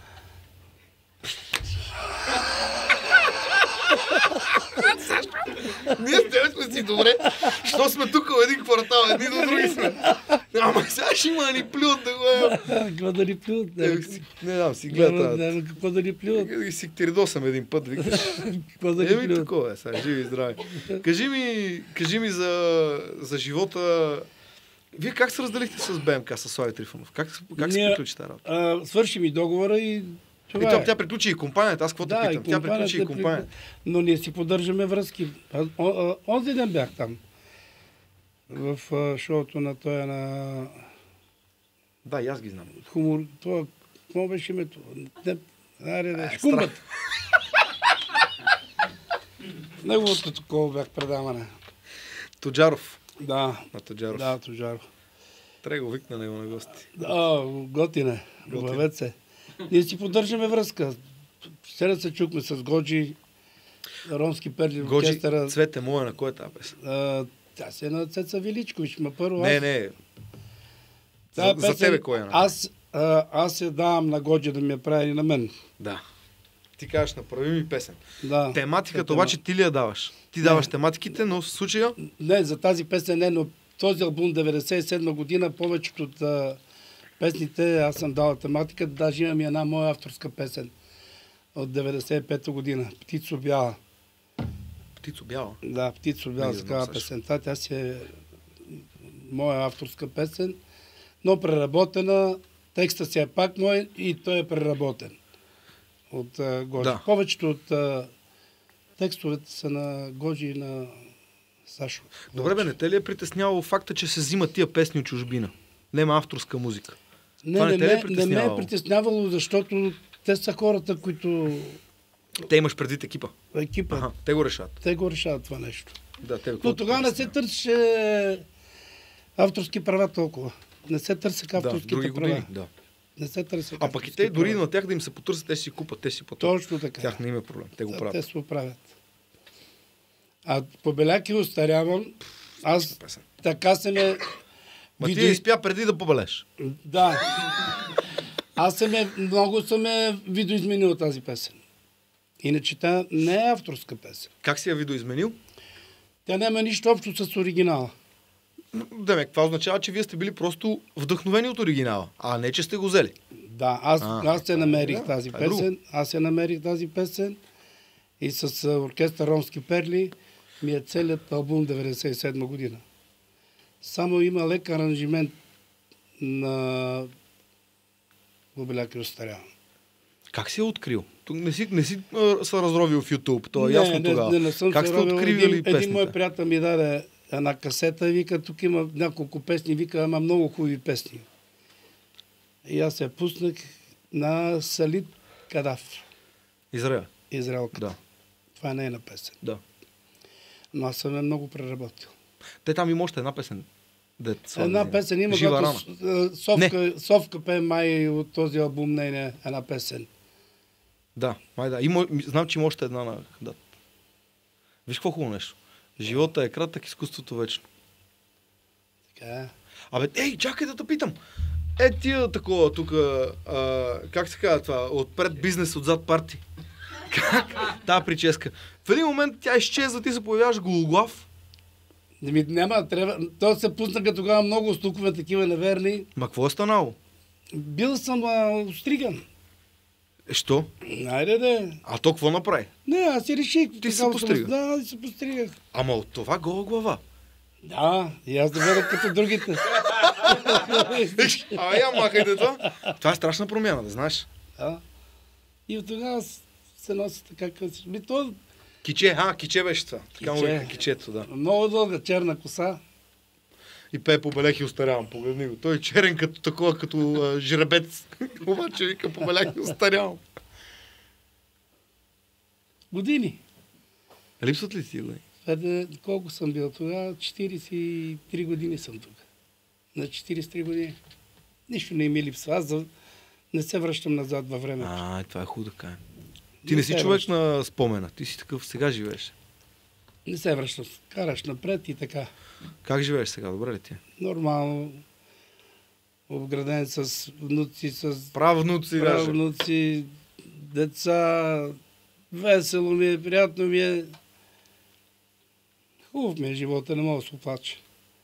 Ние с тебе сме си добре, що сме тук в един квартал, едни до други сме. Ама сега ще има да ни плюят да го е. Какво да ни плюят? Не, си- не дам, си гледат. Няма какво да ни плюят. Да ги си тиридосам един път, викаш. Какво да ни Еми плюят? такова е, сега, живи и здрави. Кажи ми, кажи ми за, за живота. Вие как се разделихте с БМК, с Слави Трифонов? Как, как се Ние, приключи тази работа? А, свърши ми договора и И това то, е. тя приключи и компанията, аз каквото Да, питам. и Тя приключи и компанията компанията. при- Но ние си поддържаме връзки. А, о- а, Онзи ден бях там. В а, шоуто на тоя на Да, и аз ги знам. хумор. Това, какво беше името? Не, аре, не, Е, Шкумбът. Неговото такова бях предаване. Тоджаров. Да, На Тоджаров. да, Тожаров. Трябва да го викна него на гости. Да, готине. Добавете се. Ние си поддържаме връзка. Вчера се чухме с Годжи, Ромски перли в Годжи, оркестъра. цвете моя, на кой е тази песен? А, Тя си е на Цеца Величкович, ма първо Не, аз... не. Тая За, за песен, тебе кой е? на? Аз, а, аз я давам на Годжи да ми я прави и на мен. Да. Ти кажеш, направи ми песен. Да. Тематиката Тема. обаче ти ли я даваш? Ти даваш тематиките, но в случая... Не, за тази песен не, но този албум деветдесет и седма година, повечето от а, песните аз съм дал тематика, даже имам и една моя авторска песен от деветдесет и пета година. Птицо бяла. Птицо бяла. Да, Птицо бяла, Не знам, такава Сашо. песента. Тя си е моя авторска песен, но преработена. Текста си е пак мой и той е преработен от а, Годжи. Да. Повечето от а, текстовете са на Годжи и на Сашо. Добре, бе, не те ли е притеснявало факта, че се взимат тия песни от чужбина? Нема авторска музика. Не, Това не не, те ли е ме, не ме е притеснявало? притеснявало, защото те са хората, които Те имаш предвид екипа. екипа, Ага, те го решават. те го решават това нещо. Да, те, Но тогава не се търсеше авторски права толкова. Не се търсеха Да, в авторските други права. години. Да. Не се търсеха А пък и авторски те, дори права. на тях да им се потърсят, те си купат, те си платят. Точно така. Тях не има проблем. Те го Да, правят. те се го правят. А по Беляки остарявам, аз Песен. така се ме... Ма ти види- я изпя преди да побелеш. Да. Аз съм е, много съм е видоизменил тази песен. Иначе тя не е авторска песен. Как си я видоизменил? Тя няма нищо общо с оригинала. Деме, това означава, че вие сте били просто вдъхновени от оригинала, а не, че сте го взели. Да, аз, А, аз я намерих да, тази това е песен. Аз я намерих тази песен и с а, оркестър Ромски перли ми е целият албум деветдесет и седма година. Само има лек аранжимент на Бобеляк и остарявам. Как си я открил? Тук не си, не си а, се разровил в YouTube, то е Не, ясно не, тогава. Не, не съм как се сте робил. откривали един, песните? един мой приятел ми даде една касета и вика, тук има няколко песни, вика, ама много хубави песни. И аз я пуснах на Салид Кадаф, Израел. израелка. Да. Това е нейна песен. Да. Но аз съм я много преработил. Те там има още една песен. Дет, Една песен има, Жива когато рана. с- а, Совка, Совка пее май от този албум нейна една песен. Да, май да. Има, знам, че има още една на Хадат. Виж какво хубаво нещо. Живота е кратък, изкуството вечно. Така е. Абе, ей, чакай да те питам. Е, тия такова тук, а, как се казва това, отпред бизнес, отзад парти. Как? Тая прическа. В един момент тя изчезва, ти се появяваш гологлав. Ми, няма, трябва. То се пуснаха тогава много стукове, такива неверни. Ма какво е станало? Бил съм а, остриган. Е, що? Айде да. А то какво направи? Не, аз си реших. Ти се Тогава пострига? съм- Да, аз се постригах. Ама от това гола глава. Да, и аз да бъда като другите. А я махайте това. Това е страшна промяна, да знаеш. Да. И от тогава с- се носи така къси. Ми то, Киче, а, киче беше това. Така му Киче. вика кичето, да. Много дълга черна коса. И пее побелях и остарявам. Погледни го. Той е черен като такова, като а, жребец. Обаче вика побелях и остарявам. Години. Липсват ли си години? Еде, колко съм бил тогава? четирийсет и три години съм тук. На четирийсет и три години. Нищо не ми липсва. Аз за... не се връщам назад във времето. А, това е хубаво да кажем. Ти не си човек на спомена. Ти си такъв, сега живееш. Не се връщам. Караш напред и така. Как живееш сега? Добре ли ти? Нормално. Обграден с внуци, с Правнуци, даже. правнуци, деца. Весело ми е, приятно ми е. Хубав ми е живота, не мога да се оплача.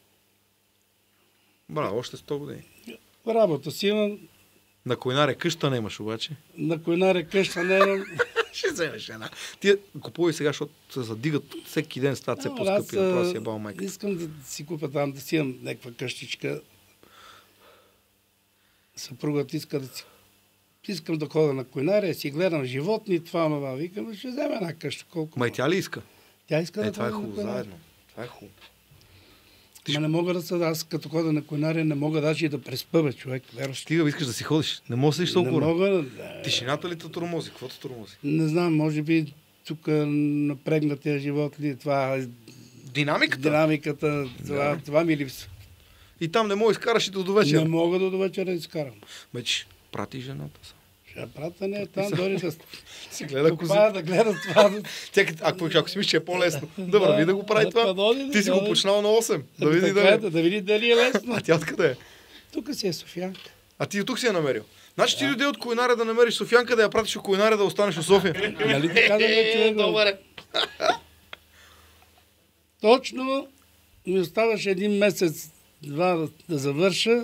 Браво, още сто години. Работа си имам, На Койнаре къща не имаш обаче. на Койнаре къща не имам. Ще вземеш една. Ти купувай сега, защото се задигат всеки ден, стават все Но, по-скъпи. аз, Направо а, си е бал майка. Искам да си купя там, да си имам някаква къщичка. Съпругът иска да си... Искам да ходя на Койнаре, си гледам животни, това, това. Викам, ще взема една къща. Колко? Ма и тя ли иска? Тя иска Е, да това е ходи на хубаво, Койнаре. заедно. Това е хубаво. Ма не мога да са, аз като ходя на Койнаре, не мога даже и да преспа, бе, човек. Верваш. Стига, искаш да си ходиш. Не можеш да седиш Не толкова. мога да... Тишината ли те тормози? Какво те тормози? Не знам, може би тук напрегнатия живот ли, това Динамиката. динамиката, това, Да. това ми липсва. И там не можеш да изкараш и до довечера. Не мога да до вечера да изкарам. Вече прати жената са. Ще прата не там, дори да Си гледа кози. купая, да гледа това. Да... Тя, като- ако, ако си мислиш, че е по-лесно. Да върви да го прави Да, това. да, да, Ти си да, го да. почнал на осем. Да Ами види така да е, е. да, да види дали е лесно. А тя откъде е? Тук си е Софиянка. А ти и тук си я намерил. Значи ти дойде от Койнаре да намериш Софиянка, да я пратиш от Койнаре да останеш в София. Нали така да е човек? бе? Добре. Точно ми оставаше един месец, два да, да завърша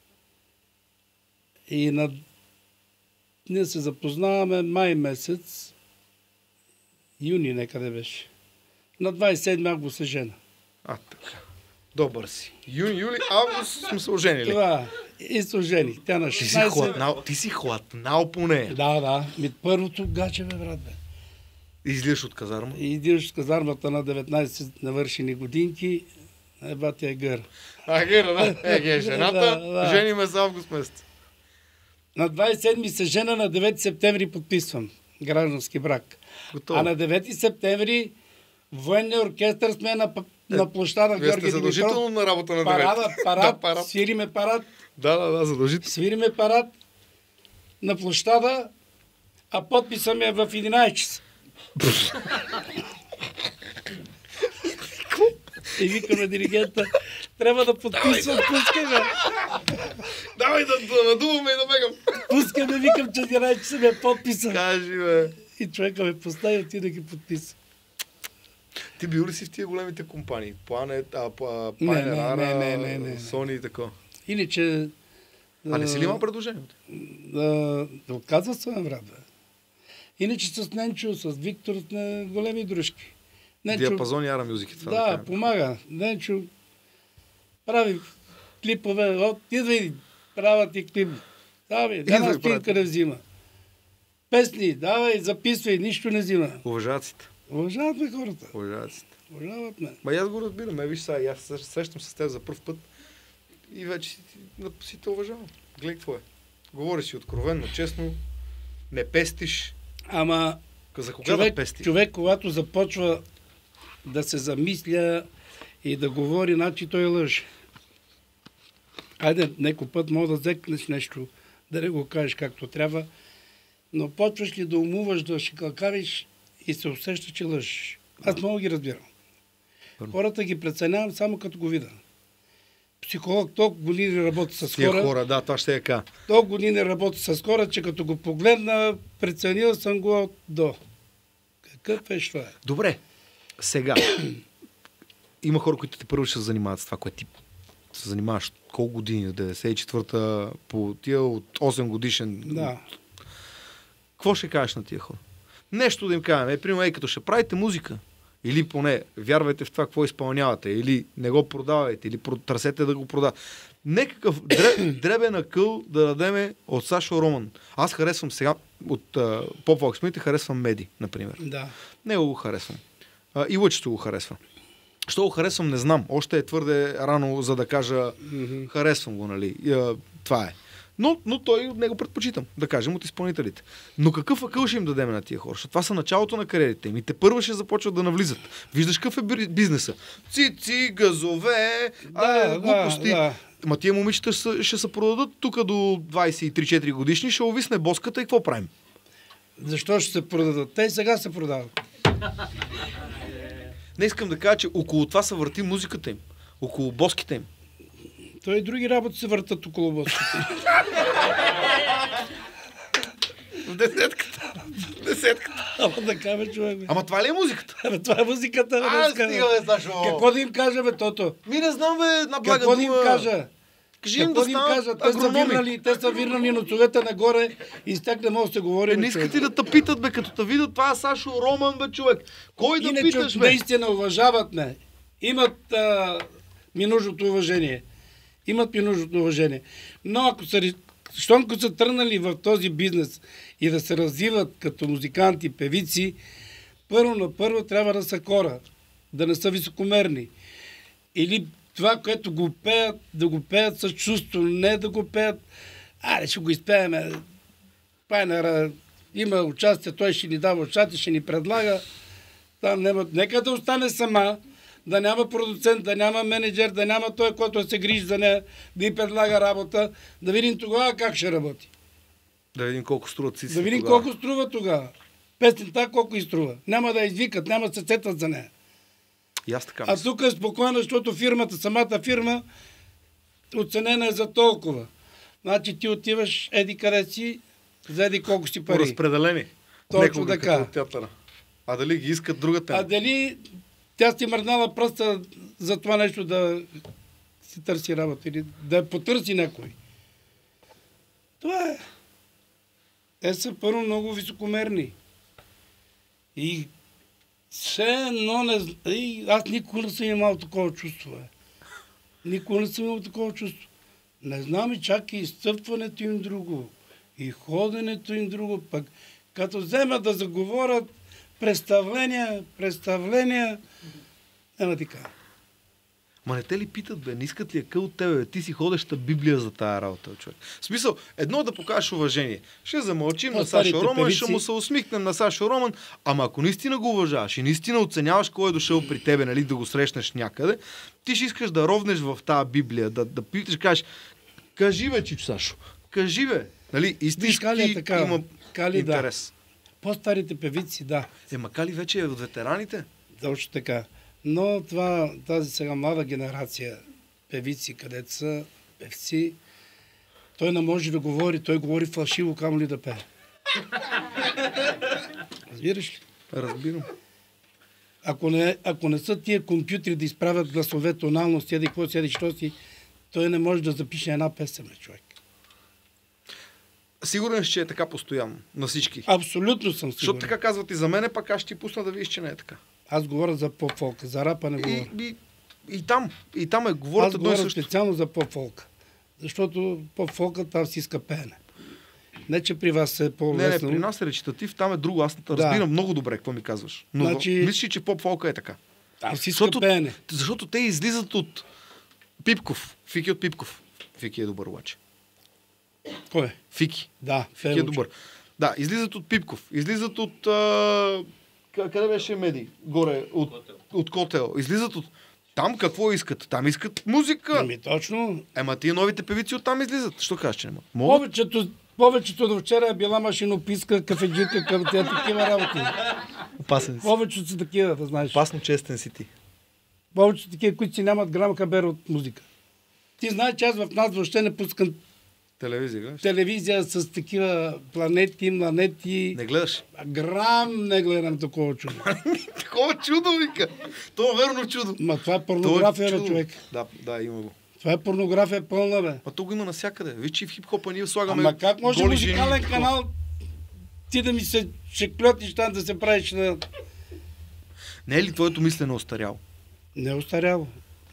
и на... ние се запознаваме май месец, юни некъде беше. На двадесет и седми август се жена. А, така. Добър си. Юни, юли, август сме се оженили. Това и се ожених. Тя на Ти си шестнадесет... хладнал, ти си хладнал поне. Да, да. Ми първото гаче, бе, брат, бе. Излизаш от казарма. И идиш в казармата на деветнадесет навършени годинки, еба ти е гър. А, гера, да. Е, ге, жената, Да, да. жени ме за август месец. На двадесет и седми се жена, на девети септември подписвам граждански брак. Готово. А на девети септември военния оркестър сме на, п- на площада Вие сте Георги задължително Димитров. на работа на Парада, девети. парад, Да, парад. свириме парад, Да, да, да, задължително. свириме парад на площада, а подписа ми е в единадесет часа. И викаме диригента, трябва да подписвам, пускай ме. Давай да, да надуваме и да бегам. Пускай ме, викам, че единадесет часа ми е подписа. Кажи, бе. И човека ме постави и отида да ги подписа. Ти бил ли си в тия големите компании? Planet, а, па, Не, Pioneer, не, Ara, не, не, не, не. Sony и така. Иначе... А не си ли имал предложение? Да, да отказва се на брат, бе. Иначе с Ненчо, с Виктор, на големи дружки. Ненчо, Диапазон и Ара Music. Това да, кажем. помага. Ненчо прави клипове. От, идва и правят и клип. Давай, Идва и една правят. спинка не взима. Песни, давай, записвай, нищо не взима. Уважават си те. Уважават ме хората. Уважават си те. Уважават ме. Ма и аз го разбирам. Е, виж сега, и аз се срещам с теб за първ път и вече си, си те уважавам. Гледай какво е. Говориш си откровенно, честно, не пестиш. Ама За кога човек, да пестиш? човек, когато започва да се замисля и да говори, значи той лъже. Айде, некой път мога да зекнеш нещо, да не го кажеш както трябва, но почваш ли да умуваш, да шикалкавиш и се усеща, че лъжеш. Аз много ги разбирам. Хората ги преценявам само като го видя. Психолог толкова години работи с Тия хора, хора, да, това ще е ка. толкова години работи с хора, че като го погледна, преценил съм го от до. Какъв е това? Добре, сега. Има хора, които те първо ще се занимават с това, което ти се занимаваш колко години, деветдесет и четвърта, по тия от осем годишен. Да. Какво ще кажеш на тия хора? Нещо да им кажем. Е, примерно, е, като ще правите музика, или поне вярвайте в това, какво изпълнявате, или не го продавайте, или търсете да го продавате. некакъв дребен акъл да дадеме от Сашо Роман. Аз харесвам сега от uh, поп-фолк смите, харесвам Меди, например. Да. Него го харесвам. Uh, и Лъчето го харесва. Що го харесвам, не знам. Още е твърде рано, за да кажа mm-hmm. харесвам го, нали. Uh, това е. Но, но той от него предпочитам, да кажем, от изпълнителите. Но какъв акъл ще им дадем на тия хора? Защото това са началото на кариерите им. И те първо ще започват да навлизат. Виждаш какъв е бизнеса. Цици, газове, да, а, глупости. Да, да. Ма тия момичета ще, ще се продадат тук до двайсет и три-четири годишни, ще увисне боската и какво правим? Защо ще се продадат? Те и сега се продават. Не искам да кажа, че около това се върти музиката им. Около боските им. Той и други работи се въртат около боските. В десетката. В десетката. Ама да кажа, човек. Бе. Ама това ли е музиката? Ама това е музиката. А, стига, бе, Сашо. Какво да им кажа, бе, тото? Ми не знам, бе, една блага Какво да дума. им кажа? Кажи им Какво да да им станат кажа? Те са вирнали, те са вирнали носовете нагоре и с тях не може да се говори. Е, не искат ли да те питат, бе, като те видят, това е Сашо Роман, бе, човек. Кой да Иначе, питаш, бе? наистина уважават ме. Имат а, ми нужното уважение. Имат ми нужното уважение. Но ако са, щом като са тръгнали в този бизнес и да се развиват като музиканти, певици, първо на първо трябва да са хора, да не са високомерни. Или това, което го пеят, да го пеят с чувство, не да го пеят, аре, ще го изпееме, Пайнера има участие, той ще ни дава участие, ще ни предлага. Там няма... Нека да остане сама, да няма продуцент, да няма менеджер, да няма той, който се грижи за нея, да й предлага работа, да видим тогава как ще работи. Да видим колко струва цици. Да видим тогава. колко струва тогава. Песента колко изтрува. Няма да извикат, няма да се сетят за нея. И аз така А мисля. тук е спокойно, защото фирмата, самата фирма, оценена е за толкова. Значи ти отиваш еди къде си, за еди колко си пари. Разпределени. Точно Некога така. като от театъра. А дали ги искат другата? А дали тя си мърднала пръста за това нещо да си търси работа или да потърси някой. Това е. Те са първо много високомерни. И все едно не... И аз никога не съм имал такова чувство. Е. Никога не съм имал такова чувство. Не знам и чак и изстъпването им друго. И ходенето им друго. Пък като вземат да заговорят представления, представления, ема така. Ма не те ли питат, бе, не искат ли акъл от тебе, бе? Ти си ходеща Библия за тая работа, човек. В смисъл, едно да покажеш уважение. Ще замълчим на Сашо Роман, певици. Ще му се усмихнем на Сашо Роман, ама ако наистина го уважаваш и наистина оценяваш кой е дошъл при тебе, нали, да го срещнеш някъде, ти ще искаш да ровнеш в тази Библия, да, да питаш, кажеш, кажи бе, Чичо Сашо, кажи бе, нали, истински Кали, така, има Кали, интерес. Да. По-старите певици, да. Е, ма Кали вече е от ветераните? Точно така. Но това, тази сега млада генерация певици, където са певци, той не може да говори, той говори фалшиво, камо ли да пее. Разбираш ли? Разбирам. Ако не, ако не са тия компютри да изправят гласове, тоналност, седи, какво седи, що си, той не може да запише една песен, човек. Сигурен си, че е така постоянно на всички. Абсолютно съм сигурен. Защото така казват и за мене, пак аз ще ти пусна да видиш, че не е така. Аз говоря за поп-фолка, за рапа не говоря. И, и, и там, и там е, говорят Аз едно и говоря също. специално за поп-фолка. Защото поп-фолка там си иска пеене. Не, че при вас е по-лесно. Не, не, при нас е речитатив, там е друго. Аз да. разбирам много добре какво ми казваш. Но значи... мислиш, че поп-фолка е така. Там си иска защото, пеене. защото те излизат от Пипков. Фики от Пипков. Фики е добър обаче. Кой? Фики. Да, Фики е добър. Да, излизат от Пипков. Излизат от... А... Къде беше Меди? Горе. От, от, от Котел. Излизат от... Там какво искат? Там искат музика. Ами точно. Ема тия новите певици оттам излизат. Що кажеш, че не могат? Повечето, повечето до вчера е била машинописка, кафеджика, към тези такива работи. Опасен си. Повечето са такива, да знаеш. Опасно честен си ти. Повечето такива, които си нямат грам хабер от музика. Ти знаеш, че аз в нас въобще не пускам Телевизия, гледаш? телевизия с такива планети, планети. Не гледаш? Грам не гледам такова чудо. Такова чудо, вика. То е верно чудо. Ма това е порнография, бе, човек. Да, да, има го. Това е порнография пълна, бе. А то го има навсякъде. Виж, в хип-хопа ние слагаме. Ама как може голи музикален жени, канал ти да ми се шеклетиш там да се правиш на... Не е ли твоето мислене остаряло? Не е остаряло.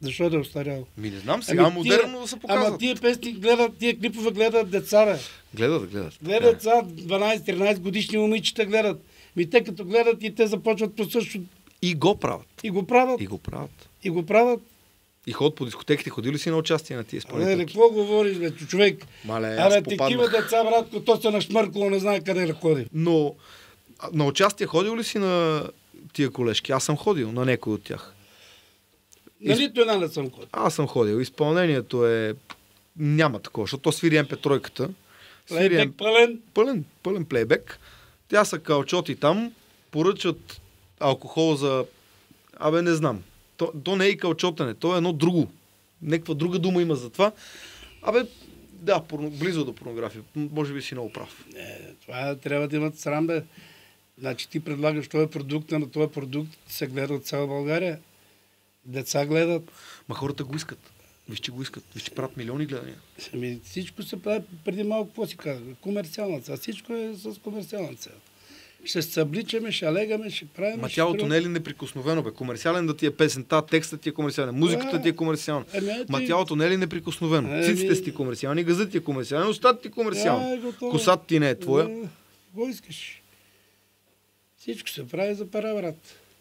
Защо да е устарял? Ми не знам, сега Ами модерно тия- да се показват. Ама тия песни гледат, тия клипове гледат деца, бе. Гледат, гледат. Гледат деца, дванайсет-тринайсет годишни момичета гледат. Ми те като гледат и те започват по също И го правят. и го правят. И го правят. И го правят. И ходят по дискотеките. Ходили си на участие на тия Не, изпълнителки? не, какво говориш, бе, човек? Мале, аз Абе, попаднах. такива деца, братко, то се нашмъркало, не знае къде да ходи. Но а, на участие ходил ли си на тия колежки? Аз съм ходил на някой от тях. На нито една не съм ходил. Аз съм ходил. Изпълнението е... Няма такова, защото то свири Ем Пе три-ката. Свири Плейбек М- пълен. пълен, пълен плейбек. Тя са калчоти там, поръчат алкохол за... Абе, не знам. То, то не е и калчотене, то е едно друго. Неква друга дума има за това. Абе, да, порно... близо до порнография. М- Може би си много прав. Е, това трябва да имат срам, бе. Значи ти предлагаш този продукт, а на този продукт се гледа от цяла България. Деца гледат. Ма хората го искат. Виж, че го искат. Виж, че правят милиони гледания. Ами, всичко се прави преди малко, какво си казва? Комерциална цел. Всичко е с комерциална цел. Ще се събличаме, ще легаме, ще правим. Ма ще тялото струва- не е ли неприкосновено, бе? Комерциален да ти е песента, текстът ти е комерциален, музиката ти е комерциална. Ами, ето Ма и- тялото не е ли неприкосновено? Ами- Циците си ти комерциални, газът ти е комерциален, устата ти е комерциална. Да, е готово. Косата ти не е твоя. Да, какво искаш? Всичко се прави за пара, брат.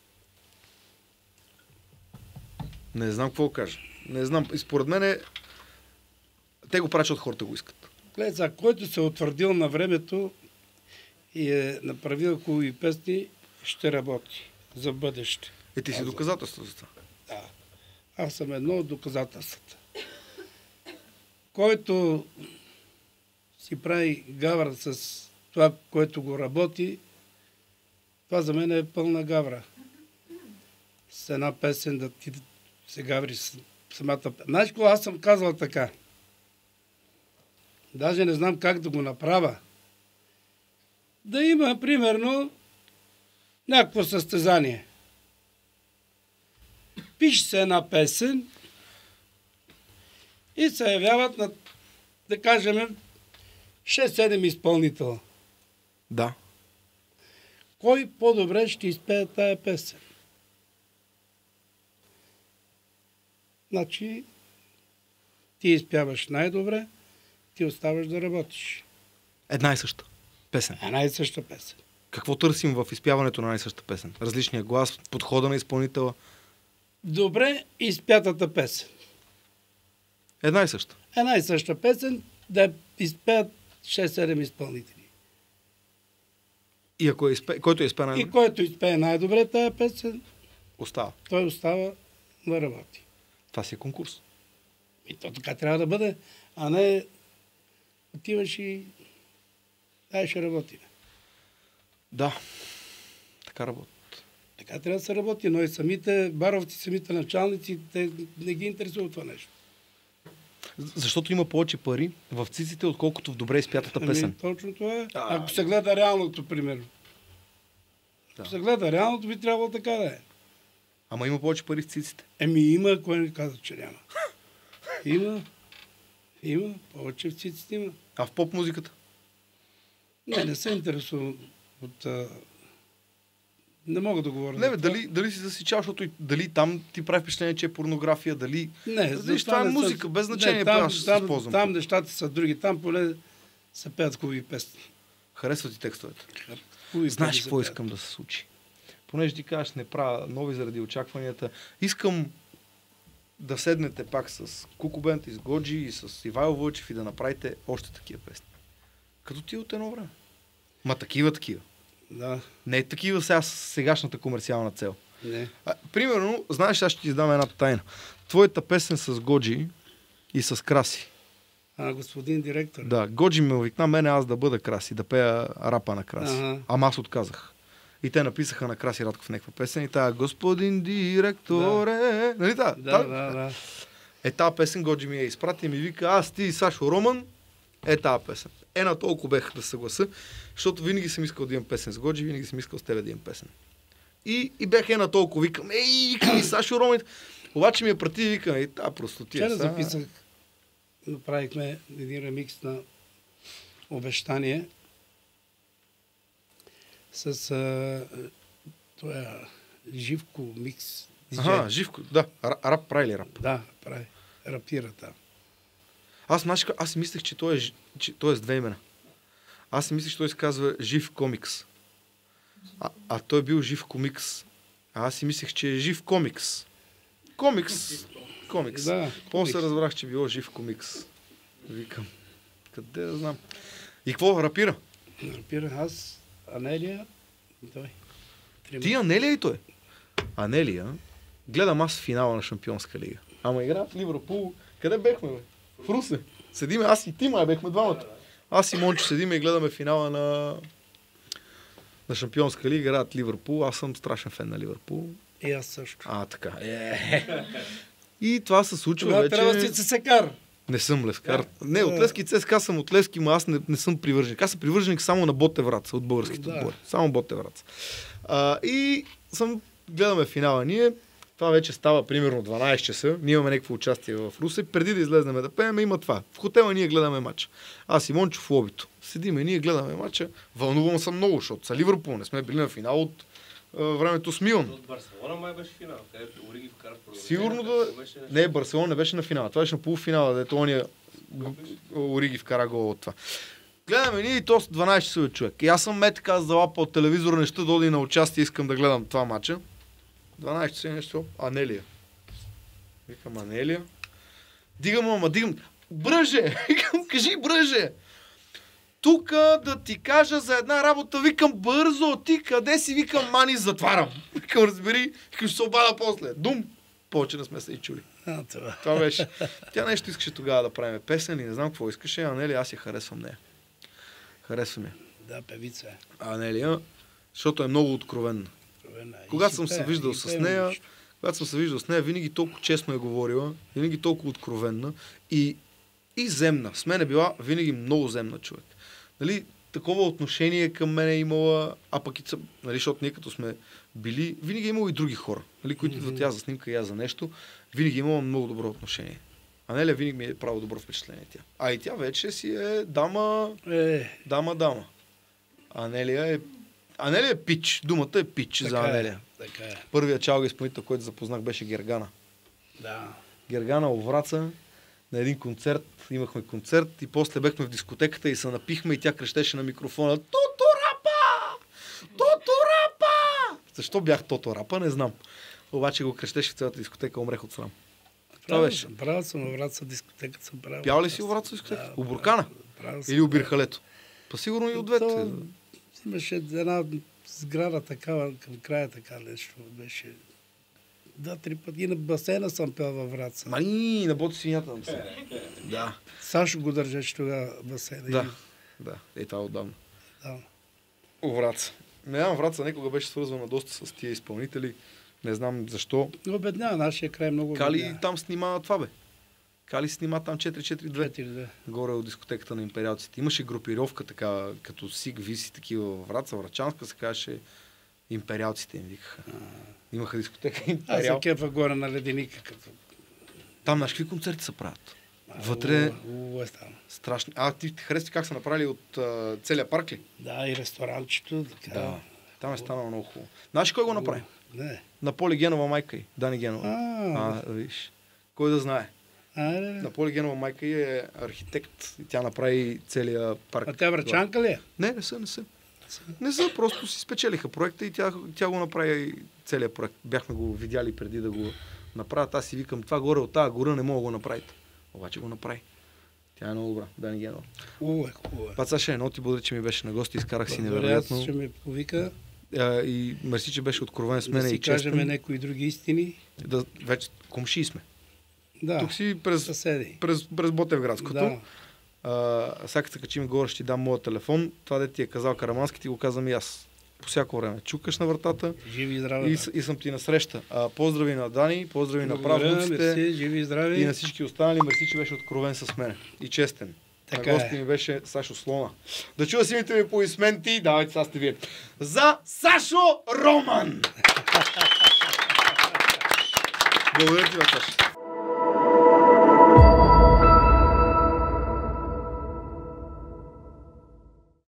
Не знам какво кажа. Не знам. И според мен е... Те го правят, защото хората го искат. Гледай, за който се е утвърдил на времето и е направил хубави песни, ще работи за бъдеще. Е, ти си Аз- доказателство за това. Да. Аз съм едно от доказателствата. Който си прави гавра с това, което го работи, това за мен е пълна гавра. С една песен да ти се гаври с самата песен. Знаеш какво, аз съм казал така. Даже не знам как да го направя. Да има, примерно, някакво състезание. Пише се една песен и се явяват на, да кажем, шест-седем изпълнителя. Да. Кой по-добре ще изпее тая песен? Значи, ти изпяваш най-добре, ти оставаш да работиш. Една и съща песен. Една и съща песен. Какво търсим в изпяването на една и съща песен? Различния глас, подхода на изпълнителя. Добре изпятата песен. Една и съща. Една и съща песен да я изпеят шест-седем изпълнители. И ако е изпе... който е изпее най- И който изпее най-добре тая песен, остава. той остава да работи. Това си е конкурс. И то така трябва да бъде, а не отиваш и дай ще работи. Да. Така работи. Така трябва да се работи, но и самите баровци, самите началници, те не ги интересува това нещо. Защото има повече пари в циците, отколкото в добре изпятата песен. Ами, точно това е. А, Ако се гледа реалното, примерно. Да. Ако се гледа реалното, би трябвало така да е. Ама има повече пари в циците. Еми има, кой не каза, че няма. Има. Има. Повече в циците има. А в поп музиката? Не, не се интересувам от... А... Не мога да говоря. Не, за бе, това. дали, дали си засичал, защото и- дали там ти прави впечатление, че е порнография, дали... Не, Виж, за това е не съм- музика, без значение, Не, там, там, аз ще се там, използвам. там нещата са други. Там поне се пеят хубави песни. Харесват ти текстовете. Хубави Знаеш песни се какво пеят. искам да се случи? Понеже ти кажеш, не правя нови заради очакванията. Искам да седнете пак с Кукубент, и с Годжи, и с Ивайло Вълчев и да направите още такива песни. Като ти от едно време. Ма такива, такива. Да, Не е такива сега с сегашната комерциална цел. не. А, примерно, знаеш, аз ще ти издам една тайна. Твоята песен с Годжи и с Краси. А, господин директор. Да, Годжи ме викна мене аз да бъда Краси, да пея рапа на Краси. Ага. Ама аз отказах. И те написаха на Краси Радков някаква песен и тая господин директоре. Да. Нали та? Да, Та- да, да. Е, тази песен Годжи ми я изпрати и ми вика, аз ти и Сашо Роман, е тази песен. Е, на толкова бех да се съгласа, защото винаги съм искал да имам песен с Годжи, винаги съм искал с тебе да имам песен. И, и бях е на толкова, викам, ей, викам и Сашо Роман. Обаче ми я прати и викам, ей, та просто ти е. Вчера записах, направихме един ремикс на Обещание с а, това Живко микс, Ага, Живко, да. Ра- Рап прави ли рап? Да, прави. Рапира там. Аз, знаеш, ка- аз си мислех, че той е, ж- че той е с две имена. Аз си мислех, че той се казва Жив Комикс. А, а той е бил Жив Комикс. А аз си мислех, че е Жив Комикс. Комикс. Комикс. Да, После комикс. разбрах, че било Жив Комикс. Викам. Къде да знам. И какво рапира? Рапира аз, Анелия и той. Трима. Ти Анелия и той? Анелия? Гледам аз финала на Шампионска лига. Ама игра в Ливърпул. Къде бехме, бе? В Русе. Седиме, аз и ти, май бехме двамата. Аз и Мончо седиме и гледаме финала на на Шампионска лига, играят Ливърпул. Аз съм страшен фен на Ливърпул. И аз също. А, така. Е. И това се случва Това вече... трябва да си се кар. Не съм лескар. Да. Не, от Левски ЦСКА съм от Левски, но аз не, не съм привърженик. Аз съм привърженик само на Ботевраца, от българските Да. отбори. Само Ботевраца. А, и съм, гледаме финала ние. Това вече става примерно дванайсет часа. Ние имаме някакво участие в Русе. Преди да излезнем да пеем, има това. В хотела ние гледаме матча. Аз и Мончо в лобито. Седиме, ние гледаме матча. Вълнувам съм много, защото са Ливърпул. Не сме били на финал от а, времето с Милан. От Барселона май беше финал, където Ориги вкара в продължение. Сигурно да... Не, Барселона не беше на финала. Това беше на полуфинала, дето ония Ориги вкара гол от това. Гледаме ние и то с дванайсет часа човек. И аз съм ме така залапа от телевизора, неща доди на участие, искам да гледам това матча. дванайсет часа нещо. Анелия. Викам Анелия. Дигам, ама дигам. Бръже! Викам, кажи бръже! Тук да ти кажа за една работа, викам бързо, ти къде си, викам мани, затварям. Викам, разбери, викам, ще се обада после. Дум! Повече не сме се и чули. А, това. Това беше. Тя нещо искаше тогава да правим песен и не знам какво искаше, а Нели, аз я харесвам нея. Харесвам я. Да, певица е. А Нелия, защото е много откровенна. Откровена. И Когато си съм пее, се виждал и с пее нея, нещо. когато съм се виждал с нея, винаги толкова честно е говорила, винаги толкова откровенна и, и земна. С мен е била винаги много земна човек. Нали, такова отношение към мен е имала, а пък и, ца- нали, защото ние като сме били, винаги е имало и други хора, нали, които идват я за снимка, я за нещо, винаги е имала много добро отношение. А Неля винаги ми е правило добро впечатление тя. А и тя вече си е дама, Е, дама, дама. Анелия е... Анелия е пич. Думата е пич за така е. Анелия. Така е. Първият чалга изпълнител, който запознах, беше Гергана. Да. Гергана Овраца на един концерт. Имахме концерт и после бехме в дискотеката и се напихме и тя крещеше на микрофона: Тото Рапа! Тото Рапа! Защо бях Тото Рапа, не знам. Обаче го крещеше в цялата дискотека, умрех от срам. Това беше. Съм, правил съм във Враца, дискотеката съм правил. Пял ли си Овраца дискотека? Да, Обуркана? правил съм. Или Обирхалето? Па сигурно и от двете. То Имаше една сграда такава, към края така нещо. Беше два-три пъти. И на басейна съм пел във Враца. Мани, на боти свинята на се. Да, Сашо го държеше тогава басейна. да, да. Е, това отдавна. Да. Враца. Не знам, Враца някога беше свързвана доста с тия изпълнители. Не знам защо. Обеднява, нашия край много Кали обеднява. там снима това, бе. Кали снима там четири четири две. Четири, да. Горе от дискотеката на империалците. Имаше групировка така, като Сиг, Виси, такива във Враца, Врачанска, се казваше империалците им викаха. Имаха дискотека Аз Империал. се кефа горе на леденика. Като... Там на какви концерти се правят? А, Вътре Хубаво е там. страшни. А, ти, ти харесва как са направили от а, целия парк ли? Да, и ресторанчето. Така. Да. Там е станало много хубаво. Знаеш кой го направи? Не. На Поли Генова майка й. Дани Генова. А, А, виж. Кой да знае? а, не, На не. Поли Генова майка й е архитект и тя направи целия парк. А тя врачанка ли е? Не, не са, не са. Не са, просто си спечелиха проекта и тя, тя го направи целият проект. Бяхме го видяли преди да го направят. Аз си викам, това горе от тази гора не мога да го направите. Обаче го направи. Тя е много добра. Дани Генова. Хубаво е, хубаво е. Пат Саша, едно ти благодаря, че ми беше на гости. Изкарах си Благодаря, аз невероятно. ще ме повика А, и мерси, че беше откровен с да мен си и честен. кажем някои други истини. Да, вече комши сме. Да, Тук си през, съседи. през, през Ботевградското. Да. А, сега като се качим горе, ще ти дам моят телефон. Това, де ти е казал Карамански, ти го казвам и аз. По всяко време. Чукаш на вратата Живи и здраве. и, да. с- и съм ти насреща. А, поздрави на Дани, поздрави на Благодаря, правнуците мерси, живи и здрави. и на всички останали. Мерси, че беше откровен с мен. И честен. Така на гости е. ми беше Сашо Слона. Да чуя си името ми по изменти. Давайте сега сте вие. За Сашо Роман! Благодаря ти, бе, Сашо.